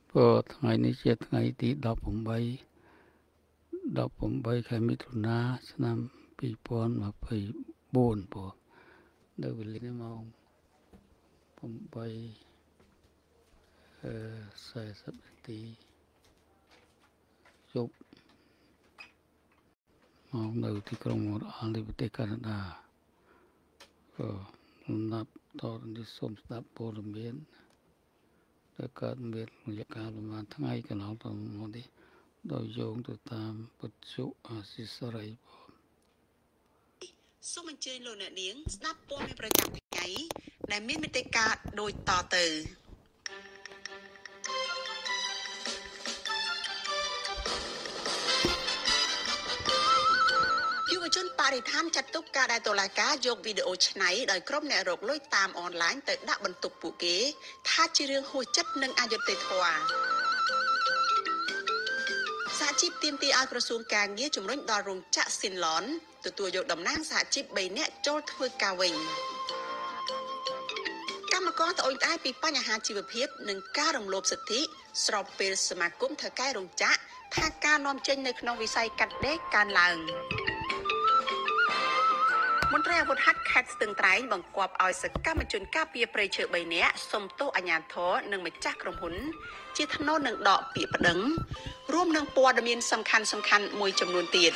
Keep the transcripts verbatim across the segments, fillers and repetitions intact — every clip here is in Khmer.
ព្រោះថ្ងៃនេះជាថ្ងៃទីដប់ប្រាំបីដប់ប្រាំបីខែមិថុនាឆ្នាំពីរពាន់ម្ភៃបួនព្រោះនៅវេលានេះម៉ោងប្រាំបីអឺសែសិបនាទីយប់មកនៅទីក្រុងម៉ូនអលនៃប្រទេសកាណាដាក៏លំដាប់តទៅនេះសូមស្ដាប់ព័ត៌មានដែលកើតមានរយៈកាលប្រហែលថ្ងៃកន្លងទៅមកនេះដោយយោងទៅតាមពុទ្ធសុអាស៊ីសេរីសូមអញ្ជើញលោកអ្នកនាងស្ដាប់ព័ត៌មានប្រចាំថ្ងៃដែលមានមេត្តាដូចតទៅយុវជនបរិស្ថានចាត់ទុកការដែលតុលាការយកវីដេអូឆ្នៃដោយក្រុមអ្នករកលុយតាមអនឡាញទៅដាក់បន្ទុកពួកគេថាជារឿងហួសចិត្តនិងអយុត្តិធម៌សហជីពទាមទារឲ្យក្រសួងការងារជំរុញដល់រោងចក្រស៊ីនឡនទទួលយកតំណែងសហជីពបីនាក់ចូលធ្វើការវិញកម្មករត្អូញត្អែពីបញ្ហាជីវភាពនិងការរំលោភសិទ្ធិស្របពេលសមាគមថៅកែរោងចក្រថាការនាំចេញនៅក្នុងវិស័យកាត់ដេរកើនឡើងមន្ត្រីអាវុធហត្ថខេត្តស្ទឹងត្រែងបង្គាប់ឲ្យសកម្មជនការពារព្រៃឈើបីនាក់សុំទោសអាជ្ញាធរនិងម្ចាស់ក្រុមហ៊ុនជាថ្នូរនឹងដកពាក្យប្តឹងរួមនឹងព័ត៌មានសំខាន់សំខាន់មួយចំនួនទៀត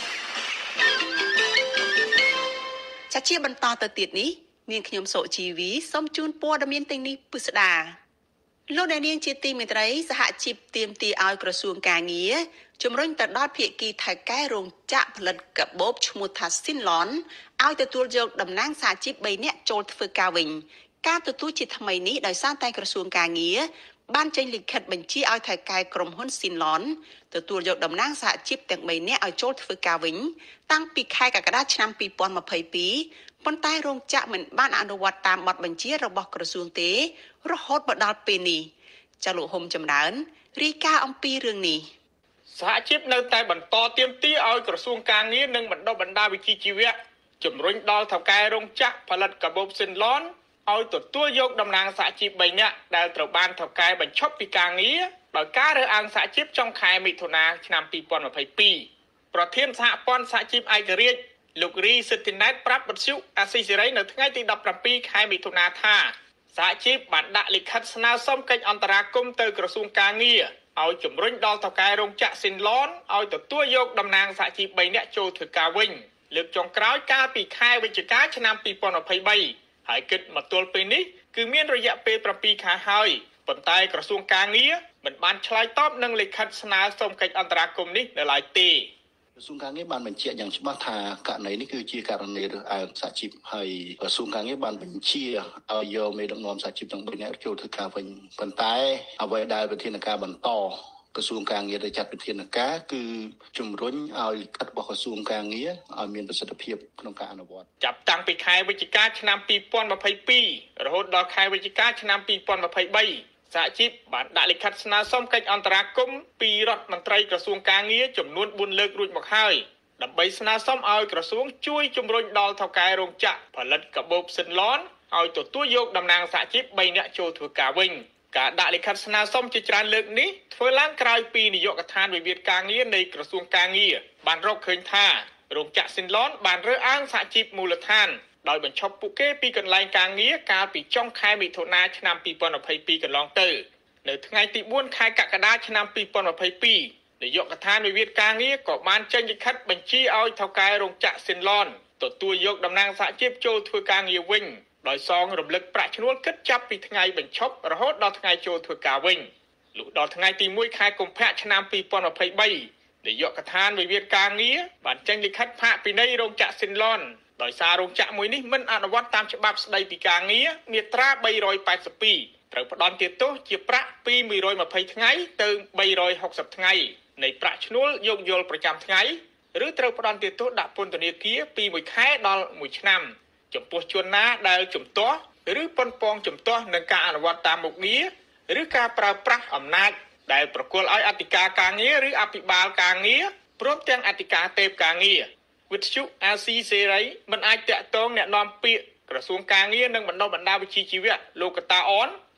ចាជាបន្តទៅទៀតនេះនាងខ្ញុំសុជីវីសូមជូនព័ត៌មានទាំងនេះពិស្ដាលោកអ្នកនាងជាទីមេត្រីសហជីពទាមទារឲ្យក្រសួងការងារជំរុញទៅដល់ភាគីថៅកែរោងចក្រផលិតកាបូបឈ្មោះថាស៊ីនឡនឲ្យទទួលយកតំណែងសហជីពបីនាក់ចូលធ្វើការវិញការទទួលជាថ្មីនេះដោយសារតែក្រសួងការងារបានចេញលិខិតបញ្ជាឲ្យថៅកែក្រុមហ៊ុនស៊ីនឡនទទួលយកតំណែងសហជីពទាំងបីនាក់ឲ្យចូលធ្វើការវិញតាំងពីខែកក្កដាឆ្នាំពីរពាន់ម្ភៃពីរប៉ុន្តែរោងចក្រមិនបានអនុវត្តតាមបទបញ្ជារបស់ក្រសួងទេរហូតមកដល់ពេលនេះចាលោកហ៊ុំចម្រើនរាយការណ៍អំពីរឿងនេះសហជីពនៅតែបន្តទាមទារឲ្យក្រសួងការងារនិងបណ្ដុះបណ្ដាលវិជ្ជាជីវៈជំរុញដល់ថៅកែរោងចក្រផលិតកាបូបស៊ីនឡនឲ្យទទួលយកតំណែងសហជីពបីនាក់ដែលត្រូវបានថៅកែបញ្ឈប់ពីការងារដោយការរើសអើងសហជីពចុងខែមិថុនាឆ្នាំពីរពាន់ម្ភៃពីរប្រធានសហព័ន្ធសហជីពឯករាជ្យលោករីសិទ្ធិណែតប្រាប់បទសុអាស៊ីសេរីនៅថ្ងៃទីដប់ប្រាំពីរខែមិថុនាថាសហជីពបានដាក់លិខិតស្នើសុំកិច្ចអន្តរាគមន៍ទៅក្រសួងការងារឲ្យជំរុញដល់ថៅកែរោងចក្រស៊ីនឡនឲ្យទទួលយកតំណែងសហជីពបីនាក់ចូលធ្វើការវិញលើកចុងក្រោយកាលពីខែវិច្ឆិកាឆ្នាំពីរពាន់ម្ភៃបីហើយគិតមកទល់ពេលនេះគឺមានរយៈពេលប្រាំពីរខែហើយប៉ុន្តែក្រសួងការងារមិនបានឆ្លើយតបនឹងលិខិតស្នើសុំកិច្ចអន្តរាគមន៍នេះនៅឡើយទេក្រសួងការងារបានបញ្ជាក់យ៉ាងច្បាស់ថាករណីនេះគឺជាករណីរើសអើងសហជីពហើយក្រសួងការងារបានបញ្ជាឲ្យយកមេដឹកនាំសហជីពទាំងបីនាក់ចូលធ្វើការវិញប៉ុន្តែអ្វីដែលប្រធានការបន្តក្រសួងការងារได้ចាត់វិធានការគឺជំរុញឲ្យលិខិតរបស់ក្រសួងការងារឲ្យមានប្រសិទ្ធភាពក្នុងការអនុវត្តចាប់តាំងពីខែវិច្ឆិកាឆ្នាំពីរពាន់ម្ភៃពីររហូតដល់ខែវិច្ឆិកាឆ្នាំពីរពាន់ម្ភៃបីសហជីពបានដាក់លិខិតស្នើសុំកិច្ចអន្តរាគមន៍ពីរដ្ឋមន្ត្រីក្រសួងការងារចំនួនបួនលើករួចមកហើយដើម្បីស្នើសុំឲ្យក្រសួងជួយជំរុញដល់ថៅកែរោងចក្រផលិតកាបូបស៊ីនឡនឲ្យទទួលយកតំណែងសហជីពបីនាក់ចូលធ្វើការវិញការដាក់លិខិតស្នើសុំជាច្រើនលើកនេះធ្វើឡើងក្រោយពីនាយកដ្ឋានវិវាទការងារនៃក្រសួងការងារបានរកឃើញថារោងចក្រស៊ីនឡនបានរើសអើងសហជីពមូលដ្ឋានដោយបញ្ឈប់ពួកគេពីកន្លែងការងារកាលពីចុងខែមិថុនាឆ្នាំពីរពាន់ម្ភៃពីរកន្លងទៅនៅថ្ងៃទីបួនខែកក្កដាឆ្នាំពីរពាន់ម្ភៃពីរនាយកដ្ឋានវិវាទការងារក៏បានចេញលិខិតបញ្ជាឲ្យថៅកែរោងចក្រស៊ីនឡនទទួលយកតំណែងសហជីពចូលធ្វើការងារវិញដោយសងរំលឹកប្រាក់ឈ្នួលគិតចាប់ពីថ្ងៃបញ្ឈប់រហូតដល់ថ្ងៃចូលធ្វើការវិញលុះដល់ថ្ងៃទីមួយខែកុម្ភៈឆ្នាំពីរពាន់ម្ភៃបីនាយកដ្ឋានវិវាទការងារបានចេញលិខិតផាកពិន័យរោងចក្រស៊ីនឡនដោយសាររោងចក្រមួយនេះមិនអនុវត្តតាមច្បាប់ស្តីពីការងារមាត្រាបីរយប៉ែតសិបពីរត្រូវផ្តន្ទាទោសជាប្រាក់ពីមួយរយម្ភៃថ្ងៃទៅបីរយហុកសិបថ្ងៃនៃប្រាក់ឈ្នួលយោគយល់ប្រចាំថ្ងៃឬត្រូវផ្តន្ទាទោសដាក់ពន្ធនាគារពីមួយខែដល់មួយឆ្នាំចំពោះជនណាដែលជំទាស់ឬប៉ុនប៉ងជំទាស់នឹងការអនុវត្តតាមមុខងារឬការប្រើប្រាស់អំណាចដែលប្រគល់ឲ្យអធិការការងារឬអភិបាលការងារព្រមទាំងអធិការទេពការងារវិទ្យុអាស៊ីសេរីមិនអាចតាក់ទងអ្នកនាំពាក្យក្រសួងការងារនិងបណ្ដុះបណ្ដាលវិជ្ជាជីវៈលោកកតាអន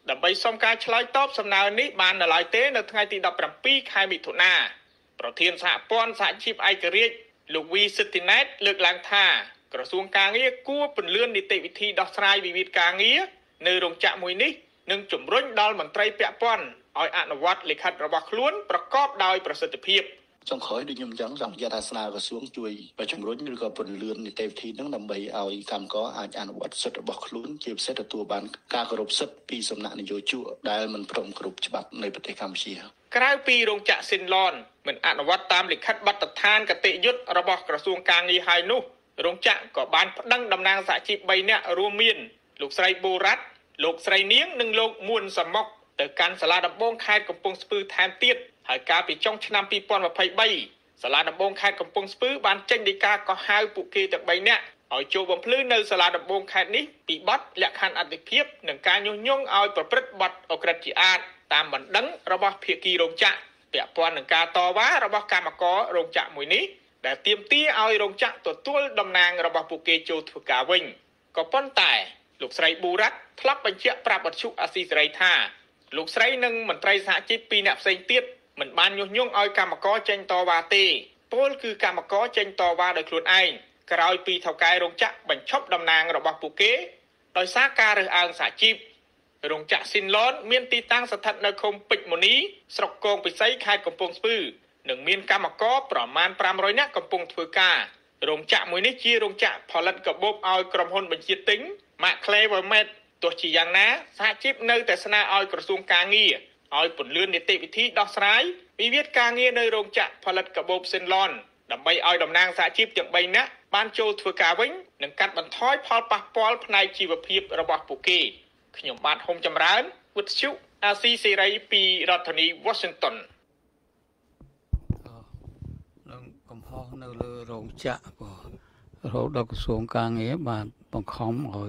ដើម្បីសុំការឆ្លើយតបសំណើនេះបាននៅឡើយទេនៅថ្ងៃទីដប់ប្រាំពីរខែមិថុនាប្រធានសហព័ន្ធសហជីពឯករាជ្យលោកវីសិទ្ធិណែតលើកឡើងថាក្រសួងការងារគួរពន្លឿននីតិវិធីដោះស្រាយវិវាទការងារនៅរោងចក្រមួយនេះនិងជំរុញដល់មន្ត្រីពាក់ព័ន្ធឲ្យអនុវត្តលិខិតរបស់ខ្លួនប្រកបដោយប្រសិទ្ធភាពចុងក្រោយដូចខ្ញុំចង់ចង់និយាយថាស្នើក្រសួងជួយជំរុញឬក៏ពន្លឿននីតិវិធីហ្នឹងដើម្បីឲ្យកម្មករអាចអនុវត្តសិទ្ធិរបស់ខ្លួនជាពិសេសទទួលបានការគោរពសិទ្ធិពីសំណាក់នយោជកដែលមិនព្រមគ្រប់ច្បាប់នៅប្រទេសកម្ពុជាក្រៅពីរោងចក្រស៊ីនឡនមិនអនុវត្តតាមលិខិតបទដ្ឋានគតិយុត្តរបស់ក្រសួងការងារហើយនោះរោងចក្រក៏បានប្តឹងតំណាងសហជីពបីនាក់រួមមានលោកស្រីបូរ៉ាត់លោកស្រីនាងនិងលោកមួនសមុកទៅកាន់សាលាដំបងខេត្តកំពង់ស្ពឺថែមទៀតហើយកាលពីចុងឆ្នាំពីរពាន់ម្ភៃបីសាលាដំបងខេត្តកំពង់ស្ពឺបានចេញដីកាកោះហៅពួកគេទាំងបីនាក់ឲ្យចូលបំភ្លឺនៅសាលាដំបងខេត្តនេះពីបទលក្ខខណ្ឌអធិភាពនិងការញុះញង់ឲ្យប្រព្រឹត្តបទឧក្រិដ្ឋជាអាតតាមបណ្ដឹងរបស់ភាគីរោងចក្រពាក់ព័ន្ធនឹងការតវ៉ារបស់កម្មកររោងចក្រមួយនេះដែលទាមទារឲ្យរោងចក្រទទួលតំណែងរបស់ពួកគេចូលធ្វើការវិញក៏ប៉ុន្តែលោកស្រីប៊ូរ៉ាត់ធ្លាប់បញ្ជាក់ប្រាប់បទសុអាស៊ីសេរីថាលោកស្រីនិងមន្ត្រីសហជីពពីរអ្នកផ្សេងទៀតមិនបានញុះញង់ឲ្យកម្មករចេញតវ៉ាទេពលគឺកម្មករចេញតវ៉ាដោយខ្លួនឯងក្រោយពីថៅកែរោងចក្របញ្ឈប់តំណែងរបស់ពួកគេដោយសារការរើសអើងសហជីពរោងចក្រស៊ីនឡនមានទីតាំងស្ថិតនៅឃុំពេជ្រមុនីស្រុកគងពិសីខេត្តកំពង់ស្ពឺនិងមានកម្មករប្រមាណប្រាំរយនាក់កំពុងធ្វើការរោងចក្រមួយនេះជារោងចក្រផលិតកាបូបឲ្យក្រុមហ៊ុនបញ្ជាទិញ Maclevermed ទោះជាយ៉ាងណាសហជីពនៅតែស្នើឲ្យក្រសួងការងារឲ្យពន្លឿននីតិវិធីដោះស្រាយវិវាទការងារនៅរោងចក្រផលិតកាបូបស៊ីនឡនដើម្បីឲ្យតំណាងសហជីពទាំងបីនាក់បានចូលធ្វើការវិញនិងកាត់បន្ថយផលប៉ះពាល់ផ្នែកជីវភាពរបស់ពួកគេខ្ញុំបាទហុំចម្រើនវិទ្យុអាស៊ីសេរីពីរដ្ឋធានី Washington នឹងកំហុសនៅលើរោងចក្រក៏រហូតដល់ក្រសួងការងារបានបង្ខំឲ្យ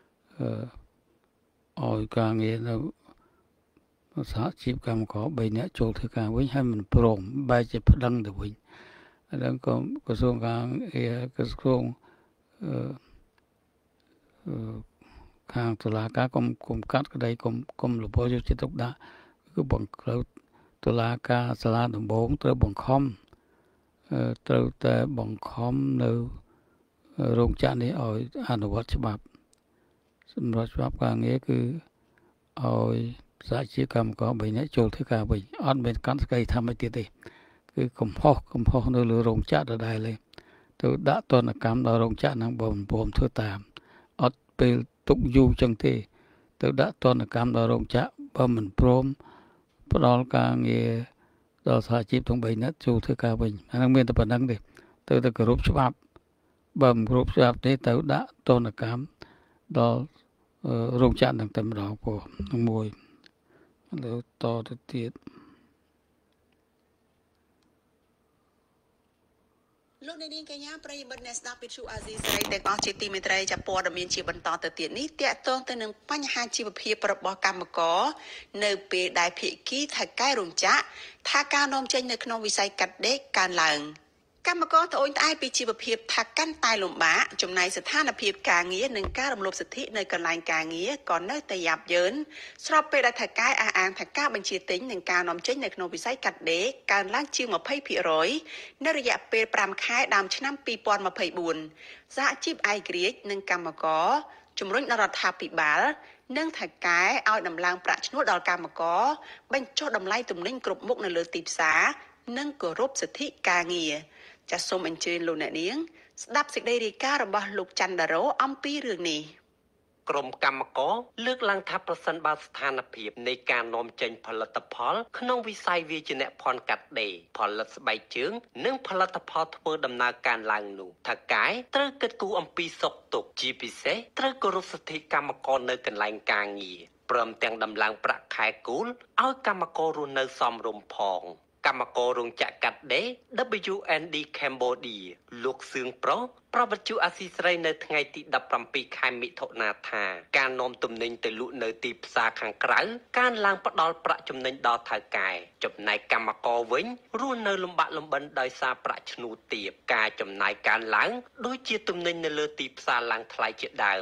អឺឲ្យការងារនៅសហជីពកម្មករបីនាក់ចូលធ្វើការវិញហើយមិនព្រមបែរជាប្តឹងទៅវិញហើយក៏ក្រសួងការងារក្រសួងអឺអឺខាងតុលាការកុំកុំកាត់ក្តីកុំកុំលបយកចិត្តទុកដាក់គឺបង្ក្រាបតុលាការសាលាដំបងត្រូវបង្ខំត្រូវតែបង្ខំនៅរោងចក្រនេះឲ្យអនុវត្តច្បាប់សម្រាប់ច្បាប់ការងារគឺឲ្យសហជីពកម្មករបីនាក់ចូលធ្វើការវិញអត់មានកាន់ស្កីថាមិនទៀតទេគឺកំហុសកំហុសនៅលើរោងចក្រដដែលទេទៅដាក់ទណ្ឌកម្មដល់រោងចក្រហ្នឹងបើមិនព្រមធ្វើតាមអត់ពេលទុកយូរចឹងទេទៅដាក់ទណ្ឌកម្មដល់រោងចក្របើមិនព្រមផ្ដល់ការងារដល់សហជីពទាំងបីនាក់ចូលធ្វើការវិញអាហ្នឹងមានតែប៉ុណ្្នឹងទេទៅទៅគោរពច្បាប់បើមិនគោរពច្បាប់ទេទៅដាក់ទណ្ឌកម្មដល់រោងចក្រហ្នឹងតែម្ដងពោះមួយលើតទៅទៀតលោកអ្នកនាងកញ្ញាប្រិយមិត្តអ្នកស្ដាប់វិទ្យុអាស៊ីសេរីទាំងអស់ជាទីមេត្រីចាប់ព័ត៌មានជាបន្តទៅទៀតនេះតាក់ទងទៅនឹងបញ្ហាជីវភាពរបស់កម្មករនៅពេលដែលភាគីថៅកែរោងចក្រថាការនាំចេញនៅក្នុងវិស័យកាត់ដេរកើនឡើងកម្មករត្អូញត្អែពីជីវភាពថាកាន់តែលំបាកចំណាយស្ថានភាពការងារនិងការរំលោភសិទ្ធិនៅកន្លែងការងារក៏នៅតែយ៉ាប់យ៉ឺនស្របពេលដែលថៅកែអះអាងថាការបញ្ជាទិញនិងការនាំចេញនៅក្នុងវិស័យកាត់ដេរកើនឡើងជាង ยี่สิบเปอร์เซ็นต์ នៅរយៈពេលប្រាំខែដើមឆ្នាំពីរពាន់ម្ភៃបួនសហជីពឯករាជ្យនិងកម្មករជំរុញដល់រដ្ឋាភិបាលនិងថៅកែឲ្យដំឡើងប្រាក់ឈ្នួលដល់កម្មករបញ្ចុះតម្លៃទំនិញគ្រប់មុខនៅលើទីផ្សារនិងគោរពសិទ្ធិការងារចាសសូមអញ្ជើញលោកអ្នកនាងស្ដាប់សេចក្តីរាយការណ៍របស់លោកច័ន្ទដារ៉ូអំពីរឿងនេះក្រុមកម្មករលើកឡើងថាប្រសិនបើស្ថានភាពនៃការនាំចេញផលិតផលក្នុងវិស័យវាយនភ័ណ្ឌកាត់ដេរផលិតស្បែកជើងនិងផលិតផលធ្វើដំណើរការឡើងនោះថៅកែត្រូវគិតគូរអំពីសុខទុក្ខជាពិសេសត្រូវគោរពសិទ្ធិកម្មករនៅកន្លែងការងារព្រមទាំងដំឡើងប្រាក់ខែគោលឲ្យកម្មកររស់នៅសមរម្យផងកម្មកររោងចក្រកាត់ដេរ ដബ്ല്യു អេន ឌី Cambodia លោកសឿងប្រុសប្រវត្តិជអាស៊ីស្រីនៅថ្ងៃទីដប់ប្រាំពីរខែមិថុនាថាការនាំទំនិញទៅលក់នៅទីផ្សារខាងក្រៅកើនឡើងផ្ដល់ប្រាក់ចំណេញដល់ថៅកែចំណែកកម្មករវិញរស់នៅលំបាកលំបិនដោយសារប្រាក់ឈ្នួលទាបការចំណាយកើនឡើងដូចជាទំនិញនៅលើទីផ្សារឡើងថ្លៃជាដើម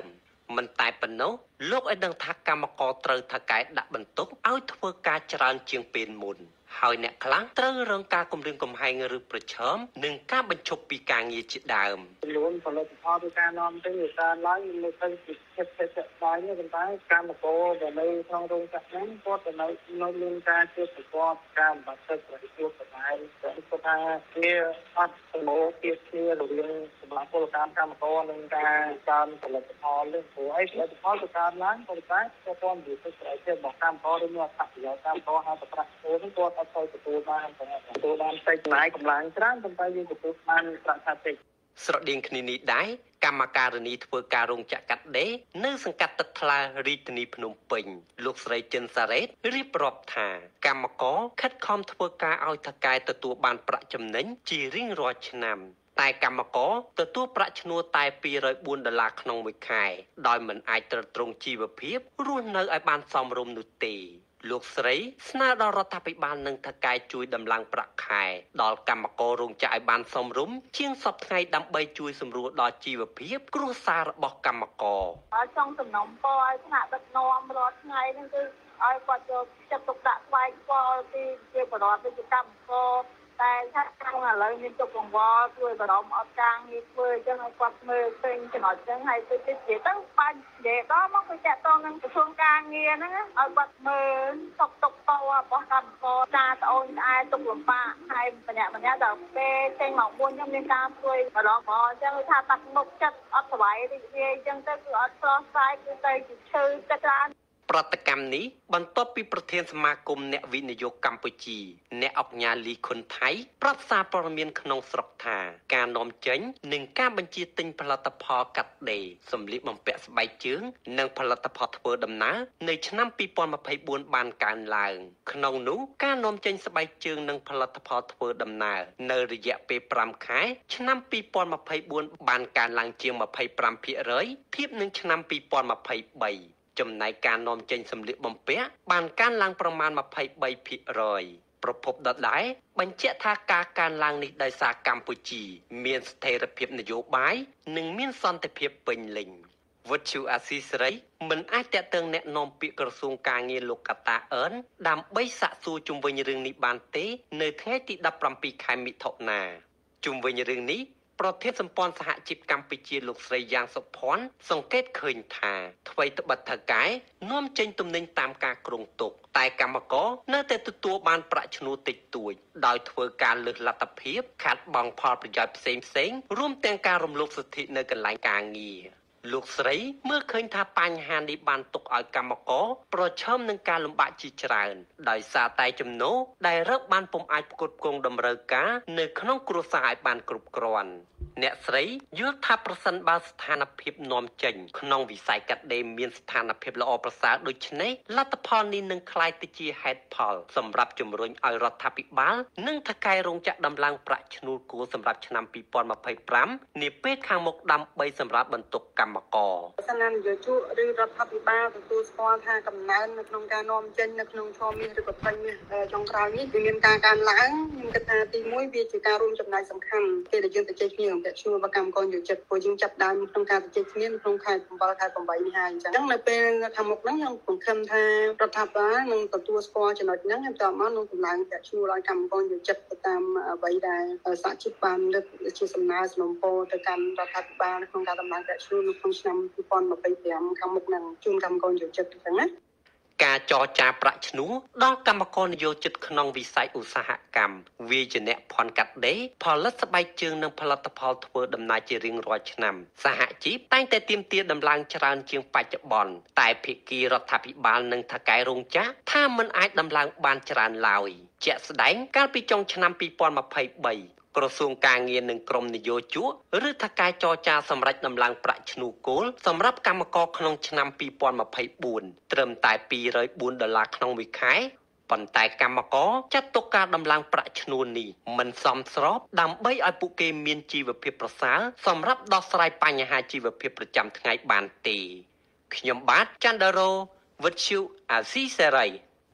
មិនតែប៉ុណ្ណោះលោកឲ្យដឹងថាកម្មករត្រូវថៅកែដាក់បន្ទុកឲ្យធ្វើការច្រើនជាងពេលមុនហើយអ្នកខ្លះត្រូវរងការគំរាមកំហែងឬប្រឈមនឹងការបញ្ឈប់ពីការងារជាដើមចំនួនផលិតផលឬការនាំចេញឬការឡើងលើទៅពីចិត្តចិត្តស្ដាយនេះប៉ុន្តែកម្មករដែលនៅក្នុងរោងចក្រហ្នឹងគាត់ទៅនៅនៅមានការជួបប្រកបការបំបត្តិទឹកប្រតិជួបបណ្ដាញគាត់ថាវាអត់សមូលភាពគ្នារវាងសម្រាប់ពលកម្មកម្មករនិងការកើនផលិតផលនេះព្រោះឲ្យផលិតផលទៅកើនឡើងប៉ុន្តែគាត់គាត់និយាយទៅប្រតិរបស់កម្មករឬមានអត្ថប្រយោជន៍កម្មករហៅប្រប្រាក់ខ្លួនគាត់អត់ទៅទទួលបានទទួលបានតែចំណាយកម្លាំងច្រើនប៉ុន្តែយើងទទួលបានប្រាក់ខែតិចស្រដៀងគ្នានេះដែរកម្មការនីធ្វើការរោងចក្រកាត់ដេរនៅសង្កាត់ទឹកថ្លារាជធានីភ្នំពេញលោកស្រីចិនសារ៉េតរៀបរាប់ថាកម្មករខិតខំធ្វើការឲ្យថៅកែទទួលបានប្រាក់ចំណេញជារៀងរាល់ឆ្នាំតែកម្មករទទួលប្រាក់ឈ្នួលតែពីររយបួនដុល្លារក្នុងមួយខែដោយមិនអាចទ្រទ្រង់ជីវភាពរស់នៅឲ្យបានសមរម្យនោះទេលោកស្រីស្នើដល់រដ្ឋាភិបាលនិងថៅកែជួយដំឡើងប្រាក់ខែដល់កម្មកររោងចក្រឲ្យបានសមរម្យជាងសពថ្ងៃដើម្បីជួយសម្រួលដល់ជីវភាពគ្រួសាររបស់កម្មករហើយចង់សំណូមពរឲ្យថ្នាក់ដឹកនាំរាល់ថ្ងៃហ្នឹងគឺឲ្យគាត់យកចិត្តទុកដាក់ស្វែងយល់ពីជាបរិបទវិជ្ជាកម្មករតែថាក្នុងឥឡូវមានទុកកង្វល់ជួយបារម្ភអត់ការងារធ្វើអញ្ចឹងឲ្យគាត់មើលឃើញចំណុចអញ្ចឹងហើយទៅទៅនិយាយទៅបាញ់និយាយដល់មកទៅចាក់តងនឹងក្រសួងការងារហ្នឹងឲ្យគាត់មើលទុកទុកតរបស់កម្មករចាត្អូនត្អែទុកលំបាកហើយបញ្ញាបញ្ញាដល់ពេលចេញមកមួយខ្ញុំមានការជួយបារម្ភអញ្ចឹងថាតាត់មុខចិត្តអត់សុវ័យរីករាយអញ្ចឹងទៅគឺអត់ស្រស់ស្រាយគឺទៅជាឈឺទឹកច្រើនប្រតិកម្មនេះបន្ទាប់ពីប្រធានសមាគមអ្នកវិនិយោគកម្ពុជាអ្នកអុកញ៉ាលីខុនថៃប្រាប់សារព័ត៌មានក្នុងស្រុកថាការនាំចេញនិងការបញ្ជាទិញផលិតផលកាត់ដេរសម្លៀកបំពាក់ស្បែកជើងនិងផលិតផលធ្វើដំណើរនៅឆ្នាំពីរពាន់ម្ភៃបួនបានកើនឡើងក្នុងនោះការនាំចេញស្បែកជើងនិងផលិតផលធ្វើដំណើរនៅរយៈពេលប្រាំខែឆ្នាំពីរពាន់ម្ភៃបួនបានកើនឡើងជាងម្ភៃប្រាំភាគរយធៀបនឹងឆ្នាំពីរពាន់ម្ភៃបីចំណែកការនាំចេញសម្លៀកបំពាក់បានកើនឡើងប្រមាណម្ភៃបីភាគរយប្រភពដដែលបញ្ជាក់ថាការកើនឡើងនេះដោយសារកម្ពុជាមានស្ថិរភាពនយោបាយនិងមានសន្តិភាពពេញលេញវិទ្យុអាស៊ីសេរីមិនអាចតាក់ទងแนะនាំពាក្យក្រសួងការងារលោកកាតាអឺនដើម្បីសាកសួរជុំវិញរឿងនេះបានទេនៅថ្ងៃទីដប់ប្រាំពីរខែមិថុនាជុំវិញរឿងនេះប្រធានសម្ព័ន្ធសហជីពកម្ពុជាលោកស្រីយ៉ាងសុភ័ណ្ឌសង្កេតឃើញថាថ្មីត្បិតថៅកែនាំចេញទំនិញតាមការគ្រោងទុកតែកម្មករនៅតែទទួលបានប្រាក់ឈ្នួលតិចតួចដោយធ្វើការលើសលទ្ធភាពខាត់បង់ផលប្រយោជន៍ផ្សេងផ្សេងរួមទាំងការរំលោភសិទ្ធិនៅកន្លែងការងារលោកស្រីមើលឃើញថាបញ្ហានេះបានទុកឲ្យកម្មករប្រឈមនឹងការលំបាកជាច្រើនដោយសារតែចំណូលដែលរកបានពុំអាចផ្គត់ផ្គង់តម្រូវការនៅក្នុងគ្រួសារឲ្យបានគ្រប់គ្រាន់អ្នកស្រីយល់ថាប្រសិនបើស្ថានភាពនាំចេញក្នុងវិស័យកាត់ដេរមានស្ថានភាពល្អប្រសើរដូចនេះលទ្ធផលនេះនឹងក្លាយទៅជាហេតុផលសម្រាប់ជំរុញឲ្យរដ្ឋាភិបាលនិងថៅកែរោងចក្រដំឡើងប្រាក់ឈ្នួលគោលសម្រាប់ឆ្នាំពីរពាន់ម្ភៃប្រាំនាពេលខាងមុខដើម្បីសម្រាប់បន្ទុកកម្មករសាលានយោជកឬរដ្ឋាភិបាលទទួលស្គាល់ថាកំណើននៅក្នុងការនាំចេញនៅក្នុងឈរមាសឬប្រភេទមាសចុងក្រោយនេះវាមានការកើនឡើងខ្ញុំគិតថាទីមួយវាជាការរួមចំណែកសំខាន់ពេលដែលយើងទៅជែកគ្នាពាក់ឈ្នួលរបស់កម្មករយោជិតព្រោះយើងចាប់ដើមក្នុងការជែកគ្នាក្នុងខែអំបិលខែប្រាំបីនេះហើយអញ្ចឹងនៅពេលខាងមុខហ្នឹងខ្ញុំសង្ឃឹមថារដ្ឋាភិបាលនឹងទទួលស្គាល់ចំណុចហ្នឹងហើយតមកនឹងតម្លើងពាក់ឈ្នួលឲ្យកម្មករយោជិតទៅតាមអ្វីដែលសហជីពបានលើកជាសំណើសំណូមពរទៅកាន់រដ្ឋាភិបាលក្នុងការតម្លើងពាក់ឈ្នួលនៅក្នុងឆ្នាំពីរពាន់ម្ភៃប្រាំខាងមុខហ្នឹងជូនកម្មករយោជិតអញ្ចឹងណាការចរចាប្រាក់ឈ្នួលដល់កម្មករនិយោជិតក្នុងវិស័យឧស្សាហកម្មវាជាអ្នកភ័ណ្ឌកាត់ដេរផលិតស្បែកជើងនិងផលិតផលធ្វើដំណើរជារៀងរាល់ឆ្នាំសហជីពតែងតែទាមទារដំឡើងច្រើនជាងបច្ចុប្បន្នតែភាគីរដ្ឋាភិបាលនិងថៅកែរោងចក្រថាមិនអាចដំឡើងបានច្រើនឡើយជាក់ស្ដែងកាលពីចុងឆ្នាំពីរពាន់ម្ភៃបីក្រសួងការងារនិងក្រមនយោជកឬថៅកែចរចាសម្រាប់ដំឡើងប្រាក់ឈ្នួលគោលសម្រាប់កម្មករក្នុងឆ្នាំពីរពាន់ម្ភៃបួនត្រឹមតែពីររយបួនដុល្លារក្នុងមួយខែប៉ុន្តែកម្មករចាត់ទុកការដំឡើងប្រាក់ឈ្នួលនេះមិនសមស្របដើម្បីឲ្យពួកគេមានជីវភាពប្រសើរសម្រាប់ដោះស្រាយបញ្ហាជីវភាពប្រចាំថ្ងៃបានទេខ្ញុំបាទច័ន្ទដារ៉ូវិទ្យុអាស៊ីសេរី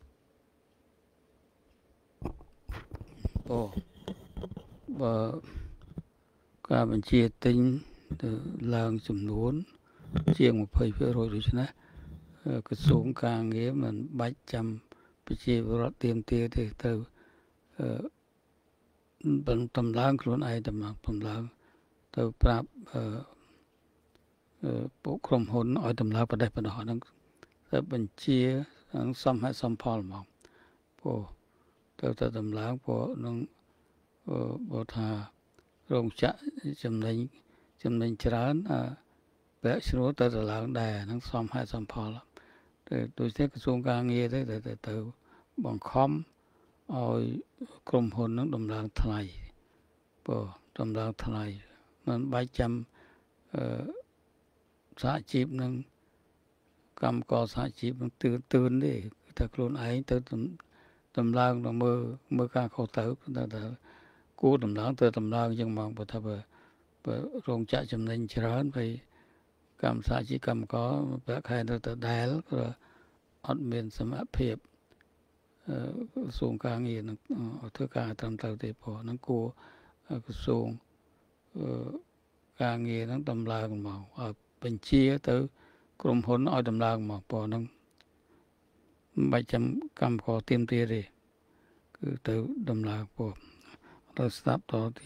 អូបើការបញ្ជាទិញទៅឡើងចំនួនជាងยี่สิบเปอร์เซ็นต์ ដូច្នេះក្រសួងការងារមិនបាច់ចាំប្រជាពលរដ្ឋទៀមទាទេទៅបន្តម្លើងខ្លួនឯងតម្លើងទៅប្រាប់ពួកក្រុមហ៊ុនឲ្យតម្លើងប្រទេសបណ្ដោះហ្នឹងទៅបញ្ជាសំហេតុសំផលមកព្រោះទៅទៅតម្លើងព្រោះនឹងបើថារោងចក្រចំណេញចំណេញច្រើនប្រាក់ឈ្នួលទៅតម្លើងដែរហ្នឹងសំហេតុសំផលទៅដូចជាក្រសួងការងារទៅទៅទៅបង្ខំឲ្យក្រុមហ៊ុនហ្នឹងតម្លើងថ្លៃព្រោះតម្លើងថ្លៃមិនបាច់ចាំអឺសហជីពនឹងកម្មករសហជីពនឹងទឿនទឿនទេតែខ្លួនឯងទៅតម្លើងទៅមើលមើលការខុសទៅតែគួរតម្លើងទៅតម្លើងចឹងមកបើថាបើរោងចក្រចំណេញច្រើនហើយកម្មសហជីពកម្មករប្រាក់ខែទៅទៅដែលក៏អត់មានសមត្ថភាពក្រសួងការងារនឹងធ្វើការត្រឹមត្រូវទេព្រោះហ្នឹងគួរក្រសួងការងារហ្នឹងតម្លើងមកឲ្យបញ្ជាទៅក្រុមហ៊ុនឲ្យតម្លើងមកព្រោះហ្នឹងមិនបាច់ចាំកម្មករទៀមទាទេគឺទៅតម្លើងព្រោះទៅស្ដាប់តទៀត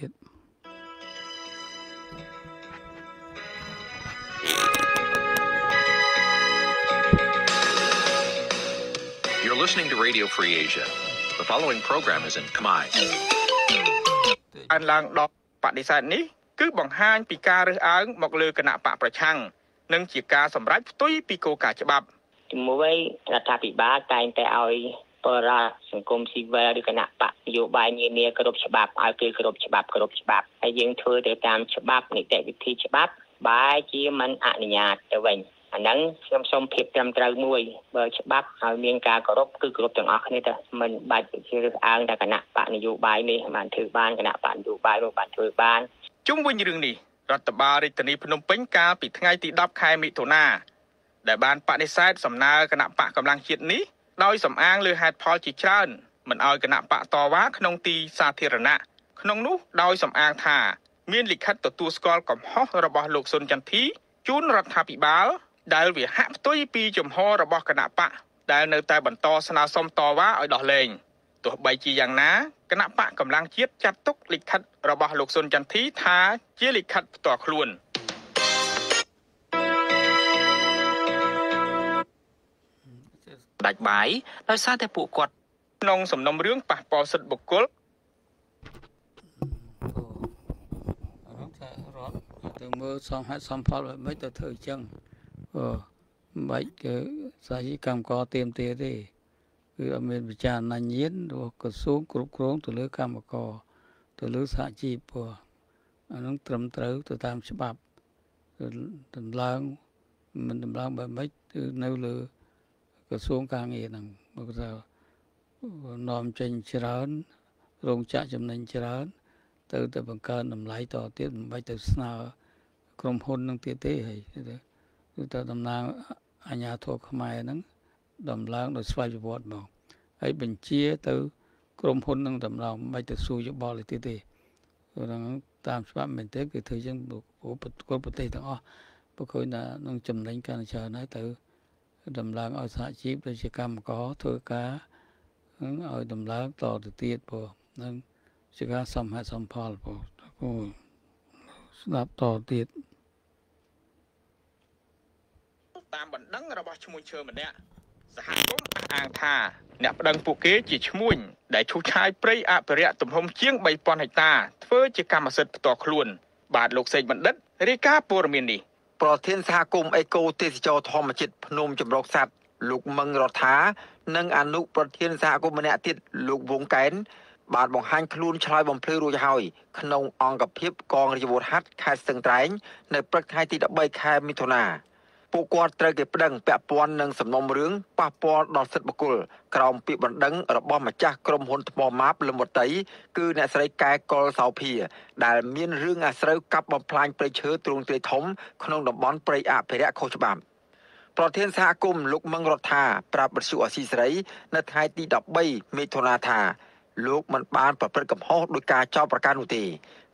You're listening to Radio Free Asia. The following program is in Khmer. អានឡើងដល់បដិសេធនេះគឺបង្ហាញពីការរើសអើងមកលើគណៈបកប្រឆាំងនិងជាការសម្រេចផ្ទុយពីគោលការណ៍ច្បាប់មួយរដ្ឋាភិបាលតែងតែឲ្យបរិយាសង្គមស៊ីវិលឬគណៈបកនយោបាយនានាគោរពច្បាប់ឲ្យគេគោរពច្បាប់គោរពច្បាប់ហើយយើងធ្វើទៅតាមច្បាប់នីតិវិធីច្បាប់បែរជាមិនអនុញ្ញាតទៅវិញអាហ្នឹងខ្ញុំសូមភាពត្រឹមត្រូវមួយបើច្បាប់ឲ្យមានការគោរពគឺគោរពទាំងអស់គ្នាទៅមិនបាច់ជារើសអើងតែគណៈបកនយោបាយនេះបានធ្វើបានគណៈបកនយោបាយនោះបានធ្វើបានជុំវិញរឿងនេះរដ្ឋបាលរាជធានីភ្នំពេញកាលពីថ្ងៃទីដប់ខែមិថុនាដែលបានបដិសេធសំណើគណៈបកកម្លាំងជាតិនេះដោយសំអាងលើហេតុផលជាច្រើនមិនឲ្យគណៈបកតវ៉ាក្នុងទីសាធារណៈក្នុងនោះដោយសំអាងថាមានលិខិតទទួលស្គាល់កំហុសរបស់លោកសុនចន្ទធីជូនរដ្ឋាភិបាលដែលវាហាក់ផ្ទុយពីជំហររបស់គណៈបកដែលនៅតែបន្តស្នើសុំតវ៉ាឲ្យដោះលែងទោះបីជាយ៉ាងណាគណៈបកកម្លាំងជាតិចាត់ទុកលិខិតរបស់លោកសុនចន្ទធីថាជាលិខិតផ្ទាល់ខ្លួនដាច់បាយដោយសារតែពួកគាត់ក្នុងសំណុំរឿងប៉ះពាល់សិទ្ធិបុគ្គលអរថារត់ទៅមើលសំហេតុសំផលមិនទៅធ្វើអញ្ចឹងអឺបាច់គឺសាជីកម្មករទៀមទាទេគឺអត់មានវិចារណញ្ញាណរបស់ក្រសួងគ្រប់គ្រងទៅលើកម្មករទៅលើសហជីពព្រោះអានឹងត្រឹមត្រូវទៅតាមច្បាប់តម្លើងមិនតម្លើងបែបម៉េចគឺនៅលើក្រសួងការងារហ្នឹងបើថានាំចេញច្រើនរោងចក្រចំណេញច្រើនទៅទៅបង្កើនតម្លៃតទៀតមិនបាច់ទៅស្នើក្រុមហ៊ុនហ្នឹងទៀតទេហើយគឺទៅតំណាងអាជ្ញាធរខ្មែរហ្នឹងដំឡើងដោយស្វ័យប្រវត្តិមកហើយបញ្ជាទៅក្រុមហ៊ុនហ្នឹងដំឡើងមិនបាច់ទៅសួរយោបល់ទៀតទេហ្នឹងតាមច្បាប់មែនទេគឺធ្វើចឹងគ្រប់ប្រទេសទាំងអស់បើឃើញថានឹងចំណេញកាន់តែច្រើនហើយទៅដំឡើងឲ្យសហជីពដូចជាកម្មករធ្វើការឲ្យដំឡើងតទៅទៀតព្រោះនឹងជាការសំហេតុសំផលព្រោះស្ដាប់តទៀតតាមបណ្ដឹងរបស់ឈ្មោះឈើម្នាក់សហគមន៍អះអាងថាអ្នកប្តឹងពួកគេជាឈ្មួញដែលឈូសឆាយព្រៃអភិរក្សទំហំជាងបីពាន់ហិកតាធ្វើជាកម្មសិទ្ធិផ្ទាល់ខ្លួនបាទលោកសេកបណ្ឌិតរាយការណ៍ព័ត៌មាននេះប្រធានសហគមន៍អេកូទេសចរធម្មជាតិភ្នំចម្រុកសត្វលោកមឹងរដ្ឋានិងអនុប្រធានសហគមន៍ម្នាក់ទៀតលោកវងកែនបានបង្ហាញខ្លួនឆ្លើយបំភ្លឺរួចហើយក្នុងអង្គភាពកងរាជអាវុធហត្ថខេត្តស្ទឹងត្រែងនៅព្រឹកថ្ងៃទីដប់បីខែមិថុនាពួកគាត់ត្រូវគេប្តឹងពាក់ព័ន្ធនឹងសំណុំរឿងប៉ះពាល់ដល់សិទ្ធិបុគ្គលក្រោមពាក្យបណ្ដឹងរបស់ម្ចាស់ក្រុមហ៊ុនថ្មម៉ាបលំវតីគឺអ្នកស្រីកែកុលសោភាដែលមានរឿងអាស្រូវកាប់បំផ្លាញព្រៃឈើទ្រង់ទ្រាយធំក្នុងតំបន់ព្រៃអភិរក្សខុសច្បាប់ប្រធានសហគមន៍លោកមឹងរដ្ឋាប្រាប់បទសុអសីស្រីនៅថ្ងៃទីដប់បីមិថុនាថាលោកមិនបានប្រព្រឹត្តកំហុសដោយការចោទប្រកាន់នោះទេ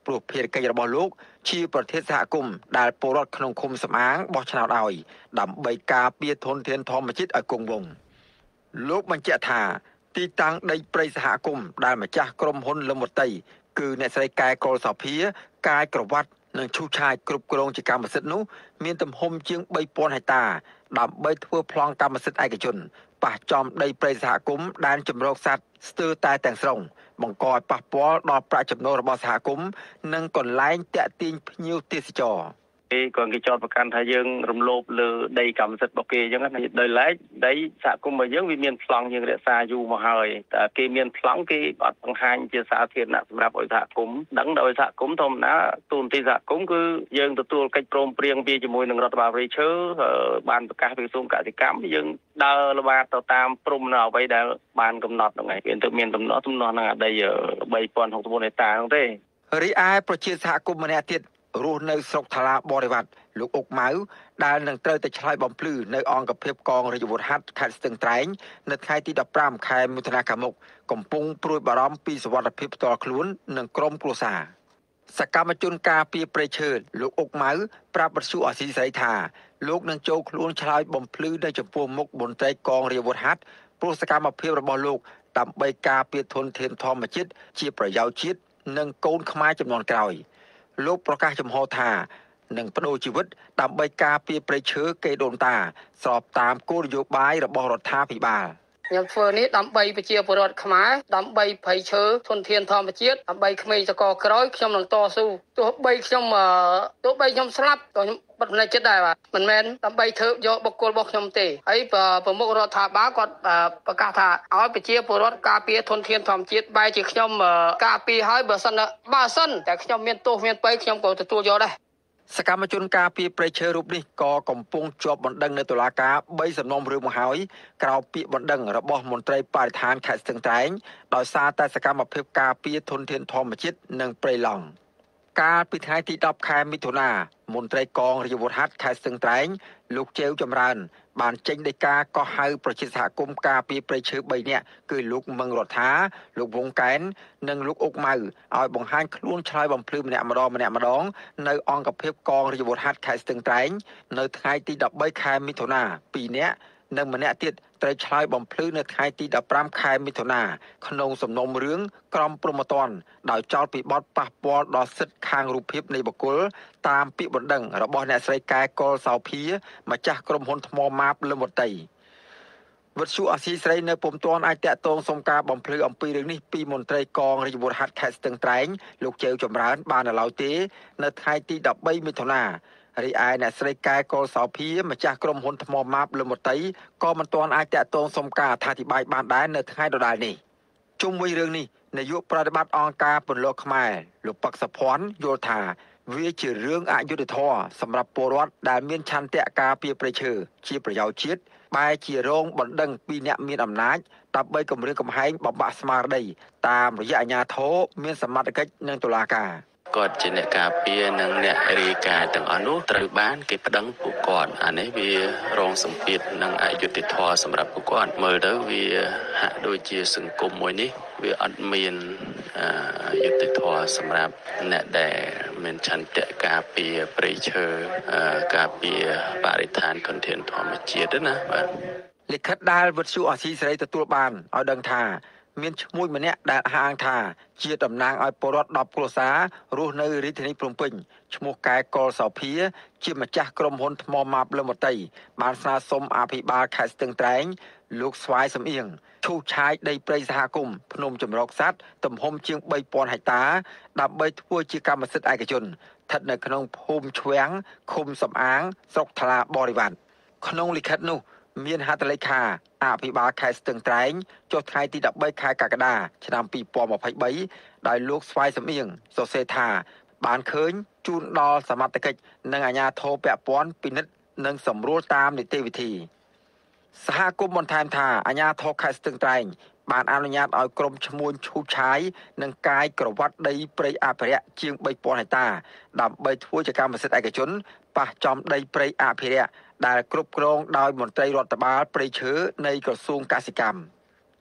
ព្រោះភារកិច្ចរបស់លោកជាប្រធានសហគមន៍ដែលពលរដ្ឋក្នុងឃុំសំអាងបោះឆ្នោតឲ្យដើម្បីការពារធនធានធម្មជាតិឲ្យគង់វង្សលោកបញ្ជាក់ថាទីតាំងដីព្រៃសហគមន៍ដែលម្ចាស់ក្រុមហ៊ុនលំមតីគឺអ្នកស្រីកែកុលសោភាកាយក្រវ៉ាត់និងឈូសឆាយគ្រប់គ្រងជាកម្មសិទ្ធិនោះមានទំហំជាងបីពាន់ហិកតាដើម្បីធ្វើប្លង់កម្មសិទ្ធិឯកជនប៉ះចំដីព្រៃសហគមន៍ដែនជម្រកសត្វស្ទើរតែទាំងស្រុងបង្កឲ្យប៉ះពាល់ដល់ប្រាក់ចំណូលរបស់សហគមន៍និងកន្លែងតាក់ទាញភ្ញៀវទេសចរគេគាត់គេចោទប្រកាន់ថាយើងរំលោភលើដីកម្មសិទ្ធិរបស់គេអញ្ចឹងណាដោយឡែកដីសហគមន៍របស់យើងវាមានប្លង់យើងរក្សាយូរមកហើយតែគេមានប្លង់គេអត់បង្ហាញជាសាធារណៈសម្រាប់ឲ្យសហគមន៍ដឹងដោយសហគមន៍ធម្មតាទូនទីសហគមន៍គឺយើងទទួលកិច្ចព្រមព្រៀងពីជាមួយនឹងរដ្ឋបាលព្រៃឈើបានប្រកាសពីក្រសួងកសិកម្មយើងដើរល្បាតទៅតាមព្រំនៅអ្វីដែលបានកំណត់ហ្នឹងឯងវាទៅមានដំណោះទំនាស់នឹងអាដីបីពាន់ហកសិបបួនហិកតាហ្នឹងទេរីឯប្រជាសហគមន៍ម្នាក់ទៀតរស់នៅស្រុកថ្លាបរិវត្តលោកអុកម៉ៅដែលនឹងត្រូវតែឆ្លើយបំភ្លឺនៅអង្គភាពកងរាជអាវុធហត្ថខេត្តស្ទឹងត្រែងនៅថ្ងៃទីដប់ប្រាំខែមិថុនាខាងមុខកំពុងព្រួយបារម្ភពីសុវត្ថិភាពផ្ទាល់ខ្លួននិងក្រុមគ្រួសារសកម្មជនការពារព្រៃឈើលោកអុកម៉ៅប្រាប់បទសុអាស៊ីសេរីថាលោកនឹងចូលខ្លួនឆ្លើយបំភ្លឺនៅចំពោះមុខមន្ត្រីកងរាជអាវុធហត្ថព្រោះសកម្មភាពរបស់លោកដើម្បីការពារធនធានធម្មជាតិជាប្រយោជន៍ជាតិនិងកូនខ្មែរចំនួនក្រោយលោកប្រកាសចំហថានឹងបដូរជីវិតដើម្បីការពារព្រៃឈើកេដូនតាស្របតាមគោលនយោបាយរបស់រដ្ឋាភិបាលខ្ញុំធ្វើនេះដើម្បីប្រជាពលរដ្ឋខ្មែរដើម្បីព្រៃឈើធនធានធម្មជាតិដើម្បីក្មេងតកក្រោយខ្ញុំនឹងតស៊ូទោះបីខ្ញុំទោះបីខ្ញុំស្លាប់ក៏ខ្ញុំបិទភ្នែកចិត្តដែរបាទមិនមែនដើម្បីធ្វើយកបុគ្គលរបស់ខ្ញុំទេហើយប្រមុខរដ្ឋាភិបាលគាត់ប្រកាសថាឲ្យប្រជាពលរដ្ឋការពារធនធានធម្មជាតិបែរជាខ្ញុំការពារឲ្យបើសិនបើសិនតែខ្ញុំមានទោសមានបៃខ្ញុំក៏ទទួលយកដែរសកម្មជនការពារព្រៃឈើរូបនេះក៏កំពុងជាប់បណ្ដឹងនៅតុលាការបីសំណុំរឿងមកហើយក្រោយពាក្យបណ្ដឹងរបស់មន្ត្រីបរិស្ថានខេត្តស្ទឹងត្រែងដោយសារតែសកម្មភាពការពារធនធានធម្មជាតិនិងព្រៃឡង់កាលពីថ្ងៃទីដប់ខែមិថុនាមន្ត្រីកងរាជអាវុធហត្ថខេត្តស្ទឹងត្រែងលោកជេវចម្រើនបានចេញដីកាកោះហៅប្រជាសហគមន៍ការពារព្រៃឈើបីនាក់គឺលោកមឹងរដ្ឋាលោកវងកែននិងលោកអុកម៉ៅឲ្យបង្ហាញខ្លួនឆ្លើយបំភ្លឺម្នាក់ម្ដងម្នាក់ម្ដងនៅអង្គភាពកងរាជអាវុធហត្ថខេត្តស្ទឹងត្រែងនៅថ្ងៃទីដប់បីខែមិថុនាពីរនាក់និងម្នាក់ទៀតត្រូវឆ្លើយបំភ្លឺនៅថ្ងៃទីដប់ប្រាំខែមិថុនាក្នុងសំណុំរឿងក្រមព្រហ្មទណ្ឌដោយចោទពីបទប៉ះពាល់ដល់សិទ្ធិខាងរូបភាពនៃបុគ្គលតាមពាក្យបណ្ដឹងរបស់អ្នកស្រីកែកុលសោភាម្ចាស់ក្រុមហ៊ុនថ្មម៉ាបលំមតីវិទ្យុអាស៊ីសេរីនៅពុំទាន់អាចតាក់ទងសុំការបំភ្លឺអំពីរឿងនេះពីមន្ត្រីកងរាជអាវុធហត្ថខេត្តស្ទឹងត្រែងលោកជេវចម្រើនបាននៅឡើយទេនៅថ្ងៃទីដប់បីមិថុនារីឯអ្នកស្រីកែកុលសោភាម្ចាស់ក្រុមហ៊ុនថ្មម៉ាបលំមតីក៏មិនទាន់អាចតាក់ទងសុំការអធិប្បាយបានដែរនៅថ្ងៃដដែលនេះជុំវិញរឿងនេះនាយកប្រតិបត្តិអង្គការពន្លកខ្មែរលោកប៉ាក់សុភ័ណ្ឌយល់ថាវាជារឿងអយុត្តិធម៌សម្រាប់ពលរដ្ឋដែលមានឆន្ទៈការពារព្រៃឈើជាប្រយោជន៍ជាតិបែរជារងបណ្ដឹងពីអ្នកមានអំណាចដើម្បីគម្រាមកំហែងបំបាក់ស្មារតីតាមរយៈអាជ្ញាធរមានសមត្ថកិច្ចនិងតុលាការគាត់ជាអ្នកការពារនិងអ្នករាយការណ៍ទាំងអស់នោះត្រូវបានគេប្តឹងពួកគាត់អានេះវារងសម្ពាធនិងអយុត្តិធម៌សម្រាប់ពួកគាត់មើលទៅវាហាក់ដូចជាសង្គមមួយនេះវាអត់មានអយុត្តិធម៌សម្រាប់អ្នកដែលមានឆន្ទៈការពារព្រៃឈើការពារបរិស្ថានធនធានធម្មជាតិណាបាទលិខិតដែលវិទ្យុអាស៊ីសេរីទទួលបានឲ្យដឹងថាមានឈ្មោះម្នាក់ដែលអះអាងថាជាតំណាងឲ្យពលរដ្ឋដប់គ្រួសាររស់នៅរាជធានីភ្នំពេញឈ្មោះកែកុលសោភាជាម្ចាស់ក្រុមហ៊ុនថ្មម៉ាបលំមតីបានស្នើសុំអភិបាលខេត្តស្ទឹងត្រែងលោកស្វាយសំអៀងឈូសឆាយដីព្រៃសហគមន៍ភ្នំចម្រុកសត្វទំហំជាងបីពាន់ហិកតាដើម្បីធ្វើជាកម្មសិទ្ធិឯកជនស្ថិតនៅក្នុងភូមិឈ្វាំងឃុំសំអាងស្រុកថ្លាបរិវត្តក្នុងលិខិតនោះមានហត្ថលេខាអភិបាលខេត្តស្ទឹងត្រែងចុះថ្ងៃទីដប់បីខែកក្កដាឆ្នាំពីរពាន់ម្ភៃបីដោយលោកស្វាយសំអៀងសរសេរថាបានឃើញជូនដល់សមត្ថកិច្ចនិងអាជ្ញាធរពាក់ព័ន្ធពិនិត្យនិងសម្រួលតាមនីតិវិធីសហគមន៍បន្ថែមថាអាជ្ញាធរខេត្តស្ទឹងត្រែងបានអនុញ្ញាតឲ្យក្រុមឈ្មួញឈូសឆាយនិងកាយក្រវ៉ាត់ដីព្រៃអភិរក្សជាងបីពាន់ហិកតាដើម្បីធ្វើជាកម្មសិទ្ធិឯកជនប៉ះចំដីព្រៃអភិរក្សដែលគ្រប់គ្រងដោយមន្ត្រីរដ្ឋបាលព្រៃឈើនៃក្រសួងកសិកម្ម